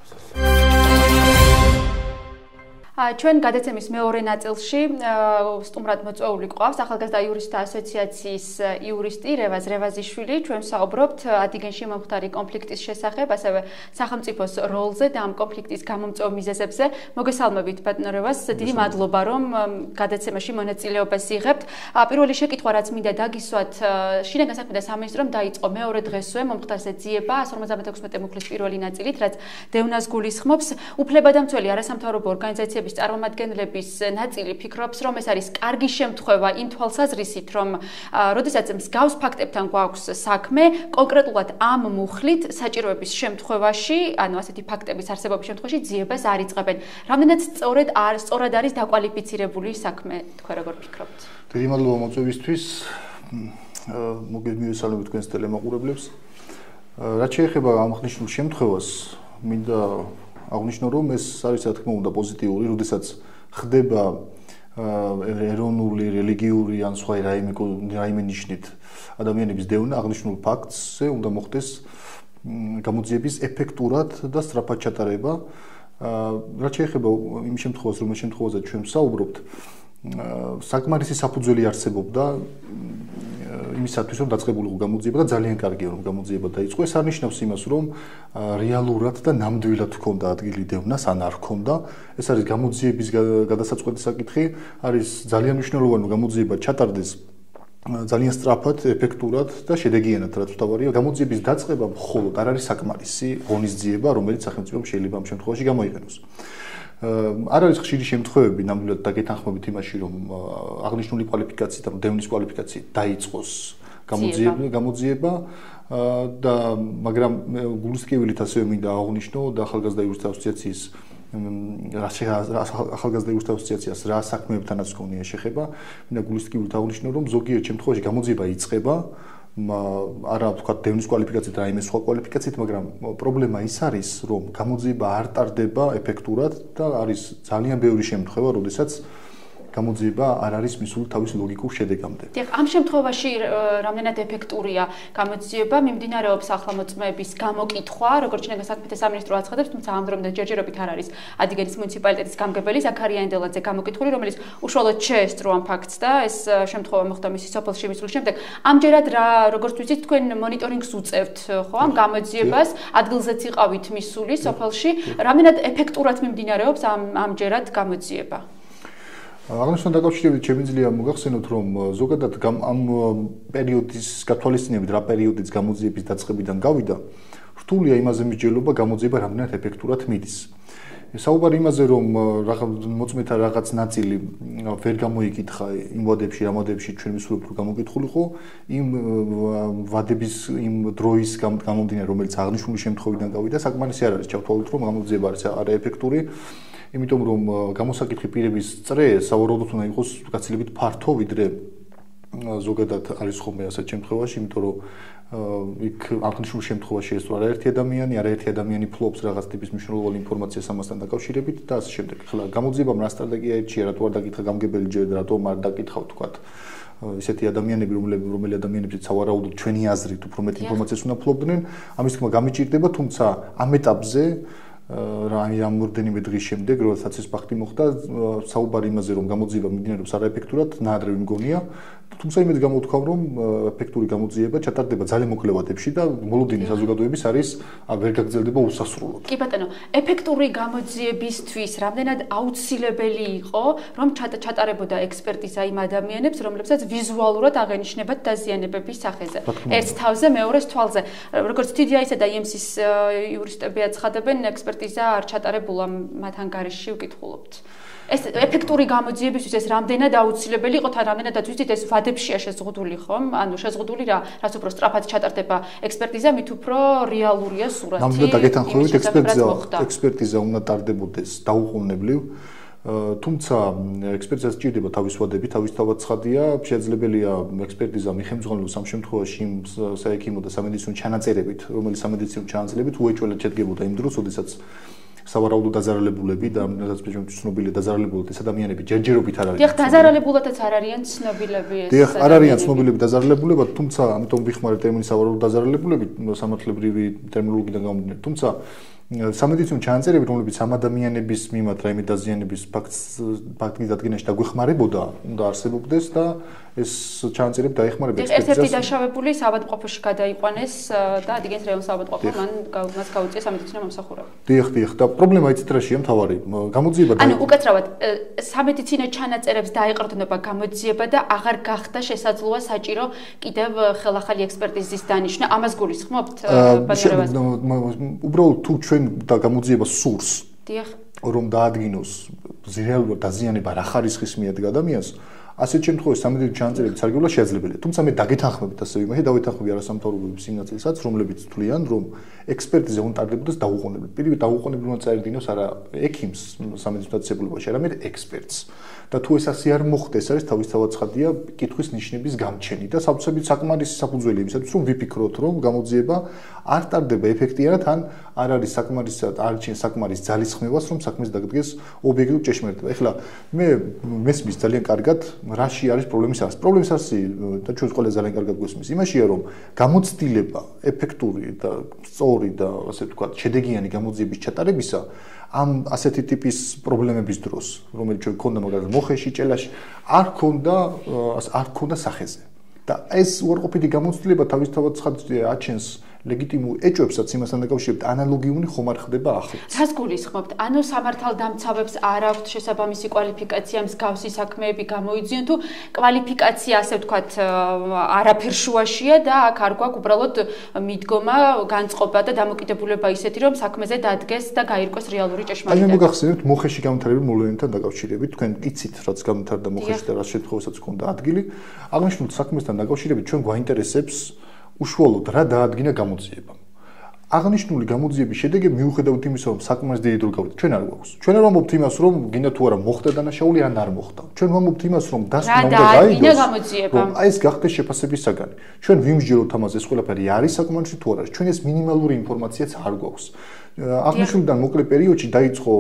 ჩვენ გადაცემის მეორე ნაწილში სტუმრად მოწვეული ყავს ახალგაზრდა იურისტთა ასოციაციის იურისტი რევაზ რევაზიშვილი. ჩვენ საუბრობთ ადიგენში მომხდარი კონფლიქტის შესახებ, ასევე სახელმწიფოს როლზე და ამ კონფლიქტის გამომწვევ მიზეზებზე. მოგესალმებით ბატონო რევაზ, დიდი მადლობა რომ გადაცემაში მონაწილეობას იღებთ. პირველი შეკითხვა რაც მინდა დაგისვათ, შინაგან საქმეთა სამინისტრომ დაიწყო მეორე დღესვე მომხდარზე ძიება 156 მუხლის პირველი ნაწილით, რაც დევნას გულისხმობს. უფლებადამცველი არასამთავრობო ორგანიზაციების წარმომადგენლების ნაწილი ფიქრობს, რომ ეს არის კარგი შემთხვევა იმ თვალსაზრისით, რომ როდესაც მსგავს ფაქტებთან გვაქვს საქმე, კონკრეტულად ამ მუხლით საჭიროების შემთხვევაში, ანუ ასეთი ფაქტების არსებობის შემთხვევაში ძიებას არ იწყებენ. რამდენად სწორად არის დაკვალიფიცირებული საქმე, თქვენ როგორ ფიქრობთ? დიდი მადლობა მოწვევისთვის. მოგესალმებით თქვენს ტელემაყურებლებს. რაც შეეხება აღნიშნულ შემთხვევას, მინდა აღნიშნო რომ ეს არის რა თქმა უნდა პოზიტიური, როდესაც ხდება ეროვნული, რელიგიური ან სხვა რაიმე ნიშნით ადამიანების დევნა აღნიშნულ ფაქტზე უნდა მოხდეს გამოძიების ეფექტურად და სწრაფად ჩატარება. რაც შეეხება იმ შემთხვევას, რომ შემთხვევაზე ჩვენ ვსაუბრობთ, საკმარისი საფუძველი არსებობდა იმისათვის, რომ დაწყებულიყო გამოძიება და ძალიან კარგია, რომ გამოძიება დაიწყო. ეს არ ნიშნავს იმას, რომ რეალურად და ნამდვილად ჰქონდა ადგილი დევნას, ან არ ჰქონდა. ეს არის გამოძიების გადასაწყვეტი საკითხი, არის ძალიან მნიშვნელოვანი, რომ გამოძიება ჩატარდეს ძალიან სწრაფად, ეფექტურად და შედეგიანად, რაც თავარია. გამოძიების დაწყება მხოლოდ არ არის საკმარისი ღონისძიება, რომელიც სახელმწიფომ შეიძლება ამ შემთხვევაში გამოიყენოს. არ არის ხშირი შემთხვევები ნამდვილად დაგეთანხმებით იმაში, რომ აღნიშნული კვალიფიკაციით, ანუ დევნის კვალიფიკაციით დაიწყოს გამოძიება და მაგრამ გულისკევილით ასევე მინდა აღვნიშნო და ახალგაზრდა იურისტთა ასოციაციის ახალგაზრდა იურისტთა ასოციაციას რა საქმეებთანაც ჰქონია შეხება, მინდა გულისკევილით აღვნიშნო, რომ ზოგიერთ შემთხვევაში გამოძიება იწყება არა ვთქვათ დევნის კვალიფიკაციით, რაიმე სხვა კვალიფიკაციით, მაგრამ პრობლემა ის არის, რომ გამოძიება არ ტარდება ეფექტურად და არის ძალიან ბევრი შემთხვევა, როდესაც გამოძიება არ არის მისული თავის ლოგიკურ შედეგამდე. დიახ, ამ შემთხვევაში რამდენად ეფექტურია გამოძიება, მიმდინარეობს ახალმოწმეების გამოკითხვა, როგორც შინაგან საქმეთა სამინისტრო აცხადებს, თუმცა ამ დრომდე ჯერჯერობით არ არის ადიგენის მუნიციპალიტეტის გამგებელი ზაქარია ენდელაძე გამოკითხული, რომელიც უშუალოდ შეესწრო ამ ფაქტს და ეს შემთხვევა მოხდა მისი სოფელში მისვლის შემდეგ. ამჯერად როგორც ვიცით, თქვენ მონიტორინგს უწევთ, ხო, ამ გამოძიებას, ადგილზეც იყავით მისული სოფელში, რამდენად ეფექტურად მიმდინარეობს ამჯერად გამოძიება? აღნიშნულ დაკავშირებით შემიძლია მოგახსენოთ, რომ ზოგადად ამ პერიოდის გათვალისწინებით რა პერიოდიც გამოძიების დაწყებიდან გავიდა, რთულია იმაზე მიჯელობა გამოძიება რამდენად ეფექტურად მიდის. საუბარი იმაზე, რომ მოწმეთა რაღაც ნაწილი ვერ გამოიკითხა იმ ვადებში, რა ვადებში ჩვენ ვისურვებთ რომ გამოკითხულიყო, იმ ვადების იმ დროის გამომდინარე, რომელიც აღნიშნული შემთხვევიდან გავიდა, საკმარისი არ არის ჩავთვალოთ, რომ გამოძიება არის არაეფექტური. იმიტომ რომ გამოსაკითხი პირების წრე სავარაუდოდ უნდა იყოს გაცილებით ფართო, ვიდრე ზოგადად არის ხოლმე ასეთ შემთხვევაში, იმიტომ რომ იქ აღნიშნულ შემთხვევაში ეს არაერთი ადამიანი ფლობს რაღაც ტიპის მნიშვნელოვანი ინფორმაციას ამასთან დაკავშირებით და ასე შემდეგ. ხლა გამოძიებამ რა სტრატეგია ერჩია, რატო არ დაკითხა გამგებელი ჯერ და რატომ არ დაკითხა თქვათ ისეთი ადამიანები, რომელი ადამიანებიც სავარაუდოდ ჩვენი აზრით უფრო მეტ ინფორმაციას უნდა ფლობდნენ, ამის თქმა გამიჭირდება, თუმცა ამ ეტაპზე ამ მორდენიმე დღის შემდეგ, როდესაც ეს ფაქტი მოხდა, საუბარი იმაზე, რომ გამოძიება მიმდინარეობს არაეფექტურად, ნაადრევი მგონია. თუმცა იმედი გამოთქვამ, რომ ეფექტური გამოძიება ჩატარდება ძალიან მოკლე ვადებში და მოლოდინი საზოგადოების არის ვერ გაგრძელდება უსასრულოდ. კი ბატონო, ეფექტური გამოძიებისთვის რამდენად აუცილებელი იყო, რომ ჩატარებოდა ექსპერტიზა იმ ადამიანებს, რომლებსაც ვიზუალურად აღენიშნებათ დაზიანებების სახეზე. ერთ თავზე, მეორეს თვალზე. როგორც TDI-სა და IMC-ის იურისტები აცხადებენ, ექსპერტიზა არ ჩატარებულა მათ ანგარიშში ვკითხულობთ. ეს ეფექტური გამოძიებისთვის ეს რამდენად აუცილებელი იყო, თან რამდენადაც ვიცით ეს ვადებშია შეზღუდული ხომ? ანუ შეზღუდული რაც უფრო სწრაფად ჩატარდება ექსპერტიზა, მით უფრო რეალურია სურათი. ნამდვილად დაგეთანხმებით, ექსპერტიზა უნდა ტარდებოდეს დაუყოვნებლივ. თუმცა ექსპერტიზა სჭირდება თავის ვადები, თავისთავად ცხადია, შესაძლებელია ექსპერტიზა მიხემძღვანელოს ამ შემთხვევაში იმ საექიმო და სამედიცინო ჩანაწერებით, რომელიც სამედიცინო ჩანაწერებით უეჭველად შედგებოდა იმ დროს, როდესაც სავარაუდო დაზარალებულები და რაც ცნობილია დაზარალებულები ეს ადამიანები ჯერჯერობით არ არიან. დიახ, დაზარალებულადაც არ არიან ცნობილები ეს. დიახ, არ არიან ცნობილები დაზარალებულები, თუმცა ამიტომ ვიხმარებ ტერმინს სავარაუდო დაზარალებულები სამართლებრივი ტერმინოლოგიიდან გამომდინარე. თუმცა სამედიცინო ჩანაწერები, რომლებიც ამ ადამიანების მიმართ რაიმე დაზიანების ფაქტის დადგენაში დაგვეხმარებოდა, უნდა არსებობდეს და ეს ჩანაწერები დაეხმარება ექსპერტიზას. ერთ-ერთი დაშავებული საავადმყოფოში გადაიყვანეს და ადიგენის რაიონის საავადმყოფო მას გაუწია სამედიცინო მომსახურება. დიახ, და პრობლემა იცით რაშია მთავარი? გამოძიება ანუ უკეთრავად სამედიცინო ჩანაწერებს დაეყრდნობა გამოძიება და აღარ გახდა შესაძლოა საჭირო კიდევ ხელახალი ექსპერტიზის დანიშვნა. ამას გულისხმობთ ბაზარებას? უბრალოდ თუ ჩვენ და გამოძიება სურს. დიახ. რომ დაადგინოს რეალურად დაზიანება რა ხარისხის მიადგა ადამიანს, ასეთ შემთხვევაში სამედიცინო ჩანაწერები სარგებლობა შესაძლებელია. თუმცა მე დაგეთანხმებით ასევე იმაში, დავეთანხმები არასამთავრობოების იმ ნაწილსაც, რომლებიც თვლიან, რომ ექსპერტიზა უნდა ტარდებოდეს დაუყოვნებლივ. პირველი დაუყოვნებლივ უნდა წაერდინოს არა ექიმს სამედიცინო დაწესებულებაში, არამედ ექსპერტს. და თუ ეს ასე არ მოხდა, ეს არის თავისთავად ცხადია კითხვის ნიშნების გამჩენი და საოცრებით საკმარისი საფუძველი იმისათვის, რომ ვიფიქროთ, რომ გამოძიება არ ტარდება ეფექტიანად, ან არ არის საკმარის ძალისხმევას, რომ საქმეს დაგდგეს ობიექტურ ჭეშმარიტება. ეხლა მე მესმის ძალიან კარგად რაში არის პრობლემის არსი. პრობლემის არსი და ჩვენს ყველა ძალიან კარგად გვესმის იმაშია, რომ გამოცდილება ეფექტური და სწორი და ასე ვთქვათ, შედეგიანი გამოძიების ჩატარებისა ამ ასეთი ტიპის პრობლემების დროს, რომელიც ჩვენ გქონდა მაგალითად მოხეში, ჭელაში, არ ქონდა სახეზე. და ეს უარყოფითი გამოცდილება თავისთავად ცხადია აჩენს ლეგიტიმურ ეჭვებსაც იმასთან დაკავშირებით ანალოგიური ხომ არ ხდება ახლა. რას გულისხმობთ? ანუ სამართალდამცავებს არ აქვთ შესაბამისი კვალიფიკაცია მსგავსი საქმეები გამოიძიონ თუ კვალიფიკაცია ასე ვთქვათ არაფერ შუაშია და აქ არ გვაქვს უბრალოდ მიდგომა, განწყობა და დამოკიდებულება ისეთი რომ საქმეზე დადგეს და გაირკვეს რეალური ჭეშმარიტება. აი მე მოგახსენებთ მოხეში გამთარებული მოვლენებთან დაკავშირებით, თქვენ იცით რაც გამთარდა მოხეში და რა შემთხვევასაც ჰქონდა ადგილი. აღნიშნულ საქმესთან დაკავშირებით ჩვენ გვაინტერესებს უშუალოდ რა დაადგინა გამოძიება. აღნიშნული გამოძიების შედეგი მიუხედავად იმისა, რომ საკმარის დიდი დრო გავიდა, ჩვენ არ გვაქვს. ჩვენ არ ვამბობთ იმას, რომ გინდა თუ არა მოხდა დანაშაული ან არ მოხდა. ჩვენ ვამბობთ იმას, რომ დასკვნა უნდა გაიგოს, რომ აი ეს გახდეს შეფასების საგანი. ჩვენ ვიმსჯელოთ ამაზე, ეს ყველაფერი არის საკმარისი თუ არა. ჩვენ ეს მინიმალური ინფორმაციაც არ გვაქვს. აღნიშნულიდან მოკლე პერიოდში დაიწყო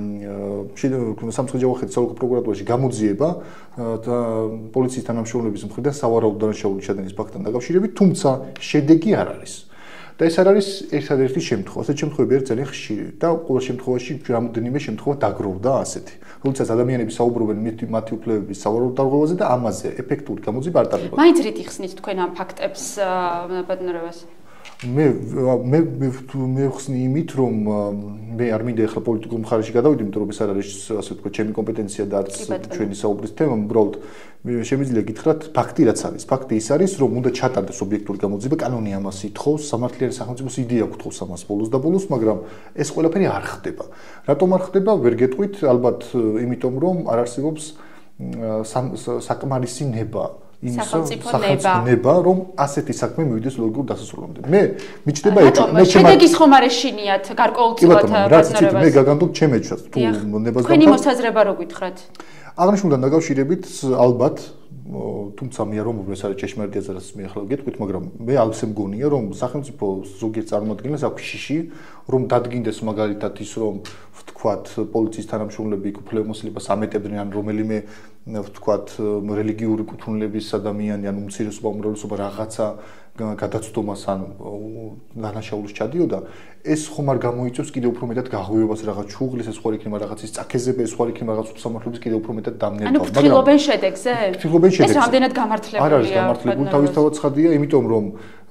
სამცხე-ჯავახეთის საოლქო პროკურატურაში გამოძიება და პოლიციის თანამშრომლების მხრიდან სავარაუდო დანაშაულის ჩადენის ფაქტთან დაკავშირებით, თუმცა შედეგი არ არის. და ეს არ არის ერთადერთი შემთხვევა. ასეთ შემთხვევები არის ძალიან ხშირი და ყოველ შემთხვევაში რამოდენიმე შემთხვევა დაგროვდა ასეთი. როდესაც ადამიანები საუბრობენ მათი უფლებების სავარაუდო დარღვევაზე და ამაზე ეფექტური გამოძიება არ ტარდება. მაინც რით იხსნით თქვენ ამ ფაქტებს ბატონო რევას? მე ვხსნი იმით, რომ მე არ მინდა ახლა პოლიტიკურ მხარეში გადავიდე, იმიტომ რომ ეს არ არის ასე ვთქვათ, ჩემი კომპეტენცია და არც ჩვენი საუბრის თემა, უბრალოდ შემიძლია გითხრათ ფაქტი რაც არის. ფაქტი ის არის, რომ უნდა ჩატარდეს ობიექტური გამოძიება, კანონი ამას ითხოვს, სამართლიანი სახელმწიფოს იდეა გთხოვს ამას ბოლოს და ბოლოს, მაგრამ ეს ყველაფერი არ ხდება. რატომ არ ხდება? ვერ გეტყვით, ალბათ იმიტომ რომ არ არსებობს საკმარისი ნება. სახელმწიფო ნება, რომ ასეთი საქმე მივიდეს ლოგიკურ დასასრულამდე. მე მიჩნდება ეს, მე შედეგის ხომ არ ეშინიათ გარკვეულწილად პარტნიორებს. მე გაგანდობ ჩემეჩას, თუ ნებას თქვენი მოსაზრება რო გითხრათ. აღნიშნულთან დაკავშირებით ალბათ თუმცა მე რომ ეს არის ჭეშმარიტი აზრაც მე ახლა გეტყვით, მაგრამ მე ალბათ მგონია რომ სახელმწიფო ზოგიერთ წარმომადგენლებს აქვს შიში რომ დადგინდეს მაგალითად ის რომ ვთქვათ პოლიციის თანამშრომლები უფლებამოსილებას ამეტებდნენ ან რომელიმე ვთქვათ რელიგიური კუთვნილების ადამიანი ან უმცირესობა უმრავლესობა რაღაცა გადაცდომას ან დანაშაულს ჩადიოდა ეს ხომ არ გამოიწვევს კიდევ უფრო მეტად გაღვივებას რაღაც ჩუღლის ეს ხوار იქნება რაღაცის წაქეზები ეს ხوار იქნება რაღაც უსამართლობის კიდევ უფრო მეტად დამნელდება ანუ ფრთხილობენ შედეგზე ეს რამდენად გამართლებულია არ არის გამართლებული თავისთავად ცხადია იმიტომ რომ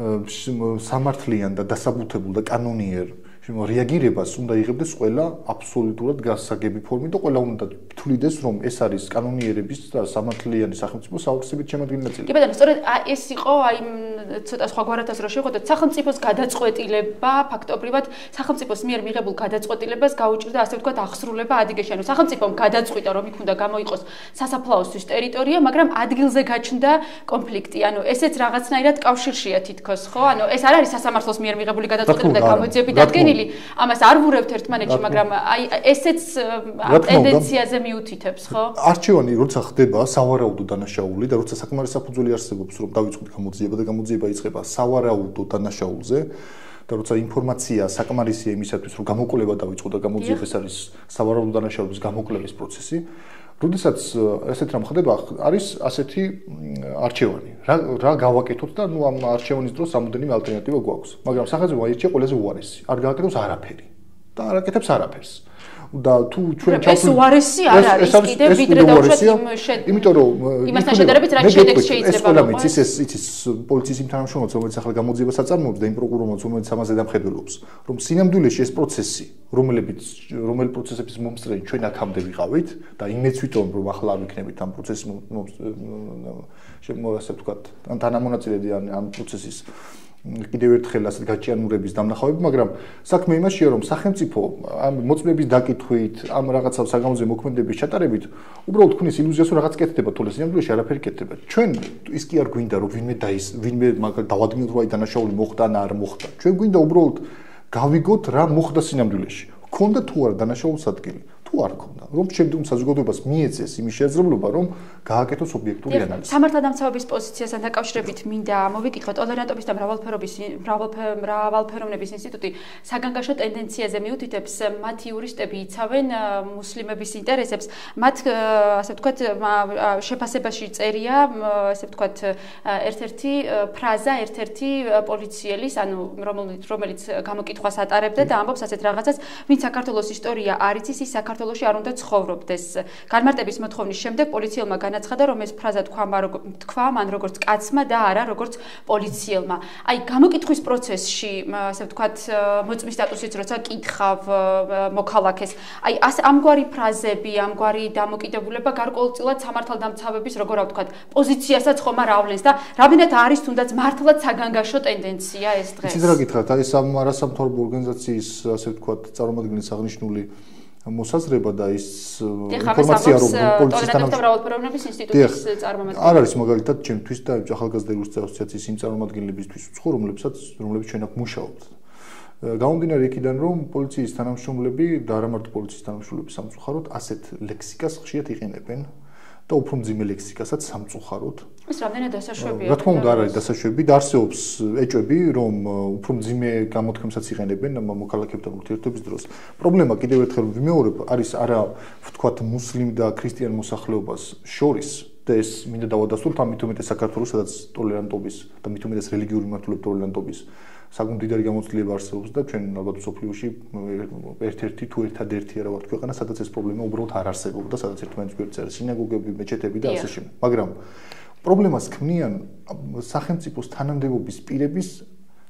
სამართლიან და დასაბუთებულ და კანონიერ რეაგირებას უნდა იღებდეს ყველა აბსოლუტურად გასაგები ფორმით და ყველა უნდა თვლიდეს რომ ეს არის კანონიერების და სამართლიანი სახელმწიფოს საავსებით შემადგენელი ნაწილი. კი ბატონო, სწორედ ეს იყო აი ცოტა სხვაგვარადაც რო შევხვდეთ სახელმწიფოს გადაწყვეტილება, ფაქტობრივად სახელმწიფოს მიერ მიღებულ გადაწყვეტილებას გაუჭირდა ასე ვთქვათ აღსრულება ადგილში. ანუ სახელმწიფომ გადაწყვიტა რომ იქ უნდა გამოიყოს სასაფლაოსთვის ტერიტორია, მაგრამ ადგილზე გაჩნდა კონფლიქტი. ანუ ესეც რაღაცნაირად კავშირშია თითქოს, ხო? ანუ ეს არ არის სასამართლოს მიერ მიღებული გადაწყვეტილება და გამოძიები დადგენილი. ამას არ ვურევთ ერთმანეთში, მაგრამ აი ესეც ტენდენციაზე მიუთითებს, ხო? არჩევანი როცა ხდება სავარაუდო დანაშაული და როცა საკმარისი საფუძველი არსებობს, რომ დავიწყოთ გამოძიება და გამოძიება იწყება სავარაუდო დანაშაულზე და როცა ინფორმაცია საკმარისია იმისათვის, რომ გამოკვლევა დავიწყო და გამოძიება ეს არის სავარაუდო დანაშაულების გამოკვლევის პროცესი. როდესაც ესეთ რამ ხდება, არის ასეთი არჩევანი. რა გავაკეთოთ და ნუ ამ არჩევანის დროს რამოდენიმე ალტერნატივა გვაქვს. მაგრამ სახელმწიფო აირჩია ყველაზე უარესი. არ გააკეთებს არაფერი და არ აკეთებს არაფერს. და თუ ჩვენ ეს უარესი არ არის კიდე ვიდრე დაუშვათ იმიტომ რომ იმასთან შედარებით რა შედეგს შეიძლება ეს ყველა მიცის ეს იცის პოლიციის იმ თანამშრომლებს რომელიც ახლა გამოძიებას აწარმოებს და იმ პროკურორებს რომელიც ამაზე დამხედველობს რომ სინამდვილეში ეს პროცესი რომელი პროცესების მომსწრენი ჩვენ აქამდე ვიყავით და იმეც ვიტომ რომ ახლა არ ვიქნებით ამ პროცესის შემოასე ვთქვათ ან თანამონაწილეები ამ პროცესის კიდევ ერთხელ ასეთ გაჭიანურების დამნახავები, მაგრამ საქმე იმაშია, რომ სახელმწიფო ამ მოწმების დაკითხვით, ამ რაღაცა საგამოძიებო მოქმედების ჩატარებით, უბრალოდ ქნის ილუზიას, რომ რაღაც კეთდება, თორე სინამდვილეში არაფერი კეთდება. ჩვენ ის კი არ გვინდა, რომ ვინმე დავადგინოთ, რომ აი დანაშაული მოხდა ან არ მოხდა. ჩვენ გვინდა უბრალოდ გავიგოთ რა მოხდა სინამდვილეში. ქონდა თუ არა დანაშაულის ადგილი. თუ არ ქონდა, რომ შემდგომ საზოგადოებას მიეწეს იმის შესაძლებლობა, რომ გააკეთოს ობიექტური ანალიზი. სამართალდამცავების პოზიციასთან დაკავშირებით მინდა მოვიკითხოთ ტოლერანტობის და მრავალფეროვნების ინსტიტუტი საგანგაშო ტენდენციაზე მიუთითებს, მათი იურისტები იცავენ მუსლიმების ინტერესებს. მათ ასე ვთქვათ, შეფასებაში წერია, ასე ვთქვათ, ერთ-ერთი ფრაზა, ერთ-ერთი პოლიციელის, ანუ რომელიც გამოკითხვას ატარებდა და ამბობს ასეთ რაღაცას, ვინც საქართველოს ისტორია არ იცის, ის საქართველოში არ უნდა ცხოვრობდეს. განმარტების მოთხოვნის შემდეგ პოლიციელმა განაცხადა, რომ ეს ფრაზა თქვა მან როგორც კაცმა და არა როგორც პოლიციელმა. აი, გამოკითხვის პროცესში, ასე ვთქვათ, მოწმის სტატუსით როცა კითხავ მოქალაქეს, აი, ამგვარი ფრაზები, ამგვარი დამოკიდებულება გარკვეულწილად სამართალდამცავების, როგორ ვთქვათ, პოზიციასაც ხომ არ ავლენს და რამდენად არის თუნდაც მართლაც საგანგაშო ტენდენცია ეს დღეს. იცით რა გითხრათ, აი, არასამთავრობო ორგანიზაციის, ასე ვთქვათ, წარმომადგენლის აღნიშნული მოსაზრება და ის ინფორმაცია რომ პოლიციის თანამშრომლების ინსტიტუტის წარმომადგენელი არ არის მაგალითად ჩემთვის და ახალგაზრდა იურისტთა ასოციაციის იმ წარმომადგენლებისთვის უცხო რომლებიც ჩვენ აქ მუშაობთ. გამომდინარე იქიდან რომ პოლიციის თანამშრომლები და არა მარტო პოლიციის თანამშრომლები სამწუხაროდ ასეთ ლექსიკას ხშირად იყენებენ და უფრო მძიმე ლექსიკასაც სამწუხაროდ. ეს რამდენად დასაშვებია? რა თქმა უნდა არ არის დასაშვები და არსებობს ეჭვები რომ უფრო მძიმე გამოთქმებსაც იყენებენ მოქალაქეებთან ურთიერთობის დროს. პრობლემა კიდევ ერთხელ ვიმეორებ არის არა ვთქვათ მუსლიმ და ქრისტიან მოსახლეობას შორის და ეს მინდა დავადასტუროთ ამით უმეტეს საქართველოს სადაც ტოლერანტობის და მით უმეტეს რელიგიური მიმართულებით ტოლერანტობის საკმაოდ დიდარი გამოცდილება არსებობს და ჩვენ ალბათ სოფლიოში ერთ-ერთი თუ ერთადერთი არა ვარ ქვეყანა სადაც ეს პრობლემა უბრალოდ არ არსებობს და სადაც ერთმანეთს გვერდზე არის სინაგოგები, მეჩეთები და ასე შემდეგ. მაგრამ პრობლემას ქმნიან სახელმწიფოს თანამდებობის პირების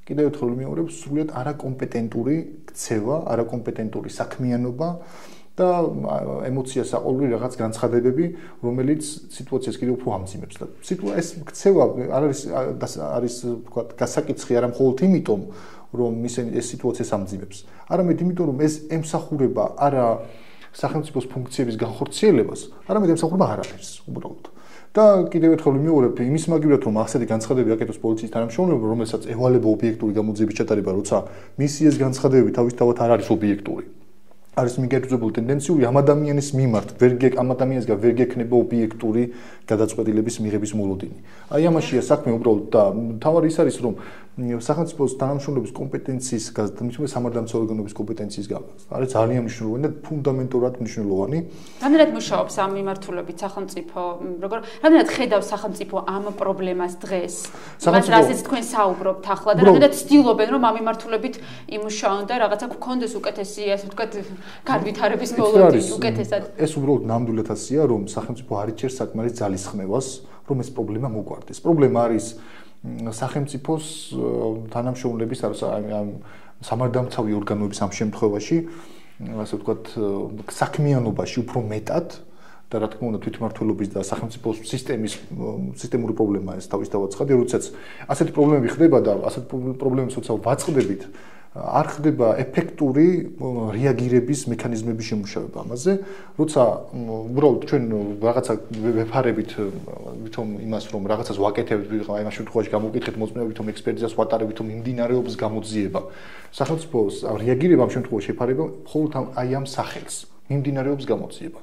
კიდევ ერთხელ ვიმეორებ, სრულიად არაკომპეტენტური ქცევა, არაკომპეტენტური საქმიანობა და ემოციას აყოლული რაღაც განცხადებები, რომელიც სიტუაციას კიდევ უფრო ამძიმებს და ეს ქცევა არის თქვა გასაკითხი არა მხოლოდ იმიტომ, რომ ეს სიტუაციას ამძიმებს, არამედ იმიტომ, რომ ეს ემსახურება არა სახელმწიფოს ფუნქციების განხორციელებას, არამედ ემსახურება არაფერს უბრალოდ. და კიდევ ერთხელ ვიმეორებ, იმის მაგივრად რომ ახსედი განცხადებები აკეთოს პოლიციის თანამშრომლებმა, რომელსაც ევალება ობიექტური გამოძიების ჩატარება, როცა მისი ეს განცხადებები თავისთავად არ არის ობიექტური. არის მიგერძებული ტენდენციური ამ ადამიანის მიმართ, ამ ადამიანისგან ვერ გექნება ობიექტური გადაწყვეტილების მიღების მოლოდინი. აი ამაშია საქმე უბრალოდ და თავარი ის არის, რომ სახელმწიფოს თანამშრომლების კომპეტენციის მithumbe სამართალდამცავი ორგანოების კომპეტენციის გაგზავნა არის ძალიან მნიშვნელოვანი და ფუნდამენტურად მნიშვნელოვანი. რამდენად მუშაობს ამ მიმართულებით სახელმწიფო, რამდენად ხედავს სახელმწიფო ამ პრობლემას დღეს? მას რასაც თქვენ საუბრობთ ახლა და რამდენად ცდილობენ რომ ამ მიმართულებით იმუშაონ და რაღაცა გქონდეს უკეთესი, ასე ვთქვათ, განვითარების მოლოდინი უკეთესად. ეს უბრალოდ ნამდვილად ასია, რომ სახელმწიფო არ იჭერს საკმარის ძალისხმევას, რომ ეს პრობლემა მოგვარდეს. პრობლემა არის სახელმწიფოს თანამშრომლების სამართალდამცავი ორგანოების ამ შემთხვევაში, ასე ვთქვათ, საქმიანობაში უფრო მეტად და რა თქმა უნდა თვითმმართველობის და სახელმწიფო სისტემური პრობლემაა ეს თავისთავად ცხადია, როდესაც ასეთი პრობლემები ხდება და ასეთ პრობლემებს როცა ვაწყდებით, არ ხდება ეფექტური რეაგირების მექანიზმების შემუშავება ამაზე, როცა უბრალოდ ჩვენ რაღაცა ვეფარებით ვითომ იმას რომ რაღაცას ვაკეთებთ, აი ამ შემთხვევაში გამოვკითხეთ მოწმეებით, რომ ექსპერტიზას ვატარებით, რომ მიმდინარეობს გამოძიება. სახელმწიფოს რეაგირება ამ შემთხვევაში ეფარება მხოლოდ აი ამ სახელს. მიმდინარეობს გამოძიება.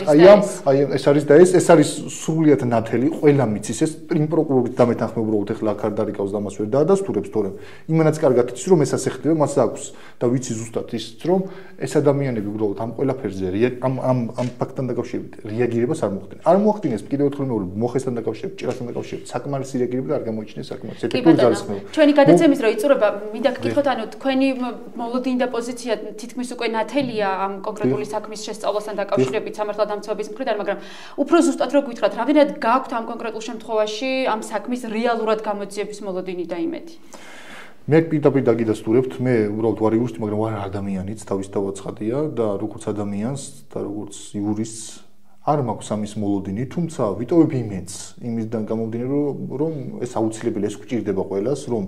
ეს არის და ეს არის სრულიად ნათელი, ყველა მიცის ეს იმ პროკურორის დამეთანხმება უბრალოდ ახლა აქ არ დარიკავს და მას ვერ დაადასტურებს, თორემ იმანაც კარგად იცის, რომ ეს ასე ხდება, მას აქვს და ვიცი ზუსტად ისიც, რომ ეს ადამიანები უბრალოდ ამ ყველაფერზე ამ ფაქტთან დაკავშირებით რეაგირებას არ მოხდენენ. არ მოხდინეს კიდევ ერთხელ მოხესთან დაკავშირებით, ჭირასთან დაკავშირებით, საკმარისი რეაგირება არ გამოიჩინეს საკმარისი ეფექტური ძალისხმევა. ჩვენი გადაცემის რო იწურება, მინდა გკითხოთ, ანუ თქვენი მოლოდინი და პოზიცია თითქმის უკვე ნათელია ამ კონკრეტული საქმის შესწავლასთან დაკავშირებით სამართალდამცავების მხრიდან, მაგრამ უფრო ზუსტად რო გითხრათ, რამდენად გაქვთ ამ კონკრეტულ შემთხვევაში ამ საქმის რეალურად გამოძიების მოლოდინი და იმედი? მე პირდაპირ დაგიდასტურებთ, მე უბრალოდ ვარ იურისტი, მაგრამ ვარ ადამიანიც, თავისთავად ცხადია და როგორც ადამიანს და როგორც იურისტს არ მაქვს ამის მოლოდინი, თუმცა ვიტოვებ იმედს იმისგან გამომდინარე, რომ ეს აუცილებელი ეს გვჭირდება ყველას, რომ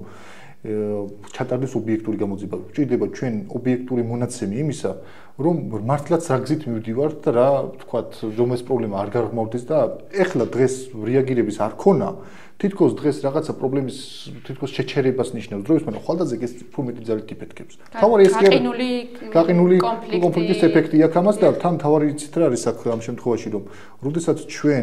ჩატარდეს ობიექტური გამოძიება. გვჭირდება ჩვენ ობიექტური მონაცემი იმისა, რომ მართლაც რა გზით მივდივართ და რა ვთქვათ, რომ ეს პრობლემა არ გარღვმავდეს და ეხლა დღეს რეაგირების არ ქონა, თითქოს დღეს რაღაცა პრობლემის თითქოს შეჩერებას ნიშნავს დროის, მაგრამ ხვალდაზე ეს უფრო მეტი ძალით იფეთქებს. თავარი ეს გაყინული კონფლიქტის ეფექტი აქვს ამას და თან თავარი იცით რა არის აქ ამ შემთხვევაში, რომ როდესაც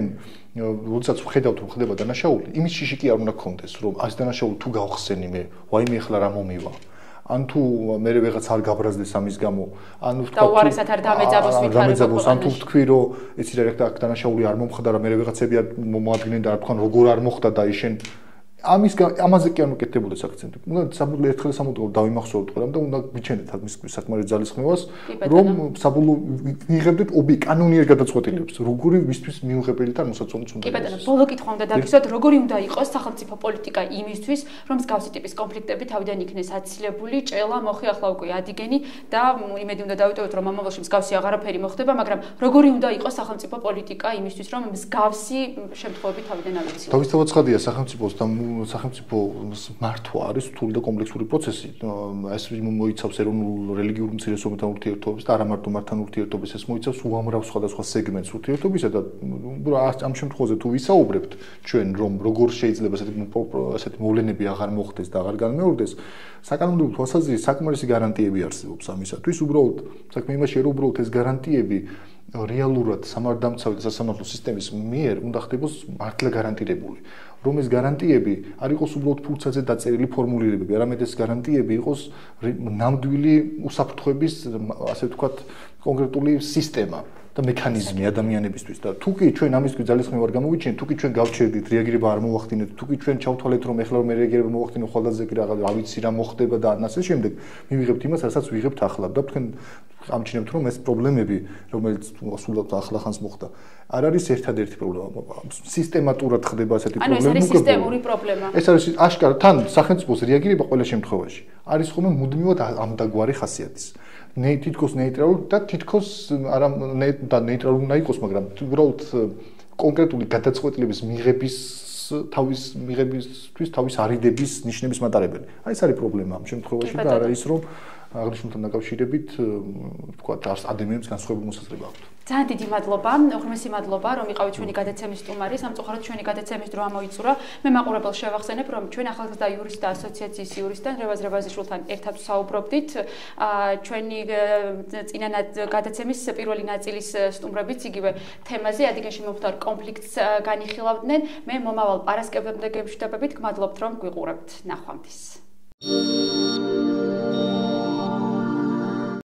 ვხედავთ რომ ხდება დანაშაული, იმის შიში კი არ უნდა გქონდეს, რომ ეს დანაშაული თუ გავხსენი მე, ვაიმე ახლა რა მომივა. ან თუ მე ვეღაც არ გაბრაზდეს ამის გამო, ან ვთქვათ, და უარესად არ დამეძაბოს ვითარება. ან თუ ვთქვი, რომ ეცი რა აქ დანაშაული არ მომხდა და მე ვეღაცები არ მომადგენენ და არ თქვან როგორ არ მოხდა და იშენ ამაზე კი არ მოკეთებოდეს აქცენტი. უნდა საბოლოო ერთხელ სამუდამოდ დავიმახსოვროთ ყველამ და უნდა გიჩენდეთ ამის საკმარის ძალისხმევას, რომ საბოლოო მიიღებდეთ კანონიერ გადაწყვეტილებას, როგორი ვისთვის მიუღებელი და მოსაწონიც უნდა იყოს. კი ბატონო, ბოლო კითხვა უნდა დაგისვათ, როგორი უნდა იყოს სახელმწიფო პოლიტიკა იმისთვის, რომ მსგავსი ტიპის კონფლიქტები თავიდან იქნეს აცილებული, ჭელა, მოხი, ახლა უკვე ადიგენი და იმედი უნდა დავიტოვოთ, რომ ამავდროულად მსგავსი აღარაფერი მოხდება, მაგრამ როგორი უნდა იყოს სახელმწიფო პოლიტიკა იმისთვის, რომ მსგავსი შემთხვევები თავიდან ავიცილოს. თავისთავად ცხადია სახელმწიფოს და სახელმწიფო მართვა არის რთული და კომპლექსური პროცესი. ეს მოიცავს ეროვნულ რელიგიურ უმცირესობებთან ურთიერთობებს და არა მარტო მათთან ურთიერთობებს, ეს მოიცავს უამრავ სხვადასხვა სეგმენტს ურთიერთობისა და ამ შემთხვევაში თუ ვისაუბრებთ ჩვენ, რომ როგორ შეიძლება ასეთი მოვლენები აღარ მოხდეს და აღარ განმეორდეს, საკანონმდებლო თვალსაზრისით საკმარისი გარანტიები არსებობს ამისათვის. უბრალოდ საქმე იმაშია, რომ უბრალოდ ეს გარანტიები რეალურად სამართალდამცავი და სასამართლო სისტემის მიერ უნდა ხდებოს მართლა გარანტირებული. რომ ეს გარანტიები არ იყოს უბრალოდ ფურცლზე დაწერილი ფორმულირებები, არამედ ეს გარანტიები იყოს ნამდვილი უსაფრთხოების, ასე ვთქვათ, კონკრეტული სისტემა. და მექანიზმი ადამიანებისთვის და თუ კი ჩვენ ამის ძალისხმევ არ გამოვიჩინეთ, თუ კი ჩვენ გავჩერდით, რეაგირება არ მოვახდინეთ, თუ კი ჩვენ ჩავთვალეთ რომ ეხლა რომ რეაგირება მოვახდინოთ, ხვალდაზე კი რაღაც რა ვიცი რა მოხდება და ასე შემდეგ, მივიღებთ იმას, რასაც ვიღებთ ახლა და თქვენ ამჩნევთ რომ ეს პრობლემები, რომელიც სულად ახლახანს მოხდა, არ არის ერთადერთი პრობლემა. სისტემატურად ხდება ასეთი პრობლემა. ანუ ეს არის სისტემური პრობლემა. ეს არის აშკარა თან სახელმწიფოს რეაგირება ყველა შემთხვევაში. არის ხოლმე მუდმივად ამდაგვარი ხასიათის. თითქოს ნეიტრალური და თითქოს არა და ნეიტრალური უნდა იყოს, მაგრამ უბრალოდ კონკრეტული გადაწყვეტილების მიღებისთვის თავის არიდების ნიშნების მატარებელი. აი ეს არის პრობლემა ამ შემთხვევაში და არა ის რომ აღნიშნულთან დაკავშირებით თქვა ადამიანებს განსხვავებული მოსაზრება აქვთ. ძალიან დიდი მადლობა, უღრმესი მადლობა, რომ იყავით ჩვენი გადაცემის სტუმარი. სამწუხაროდ ჩვენი გადაცემის დრო ამოიწურა. მე მაყურებელს შევახსენებ, რომ ჩვენ ახალგაზრდა იურისტთა ასოციაციის იურისტთან რევაზ რევაზიშვილთან ერთად ვსაუბრობდით. ჩვენი წინა გადაცემის პირველი ნაწილის სტუმრებიც იგივე თემაზე ადიგენში მომხდარ კონფლიქტს განიხილავდნენ. მე მომავალ პარასკევამდე გემშვიდობებით, გმადლობთ რომ გვიყურებთ. ნახვამდის.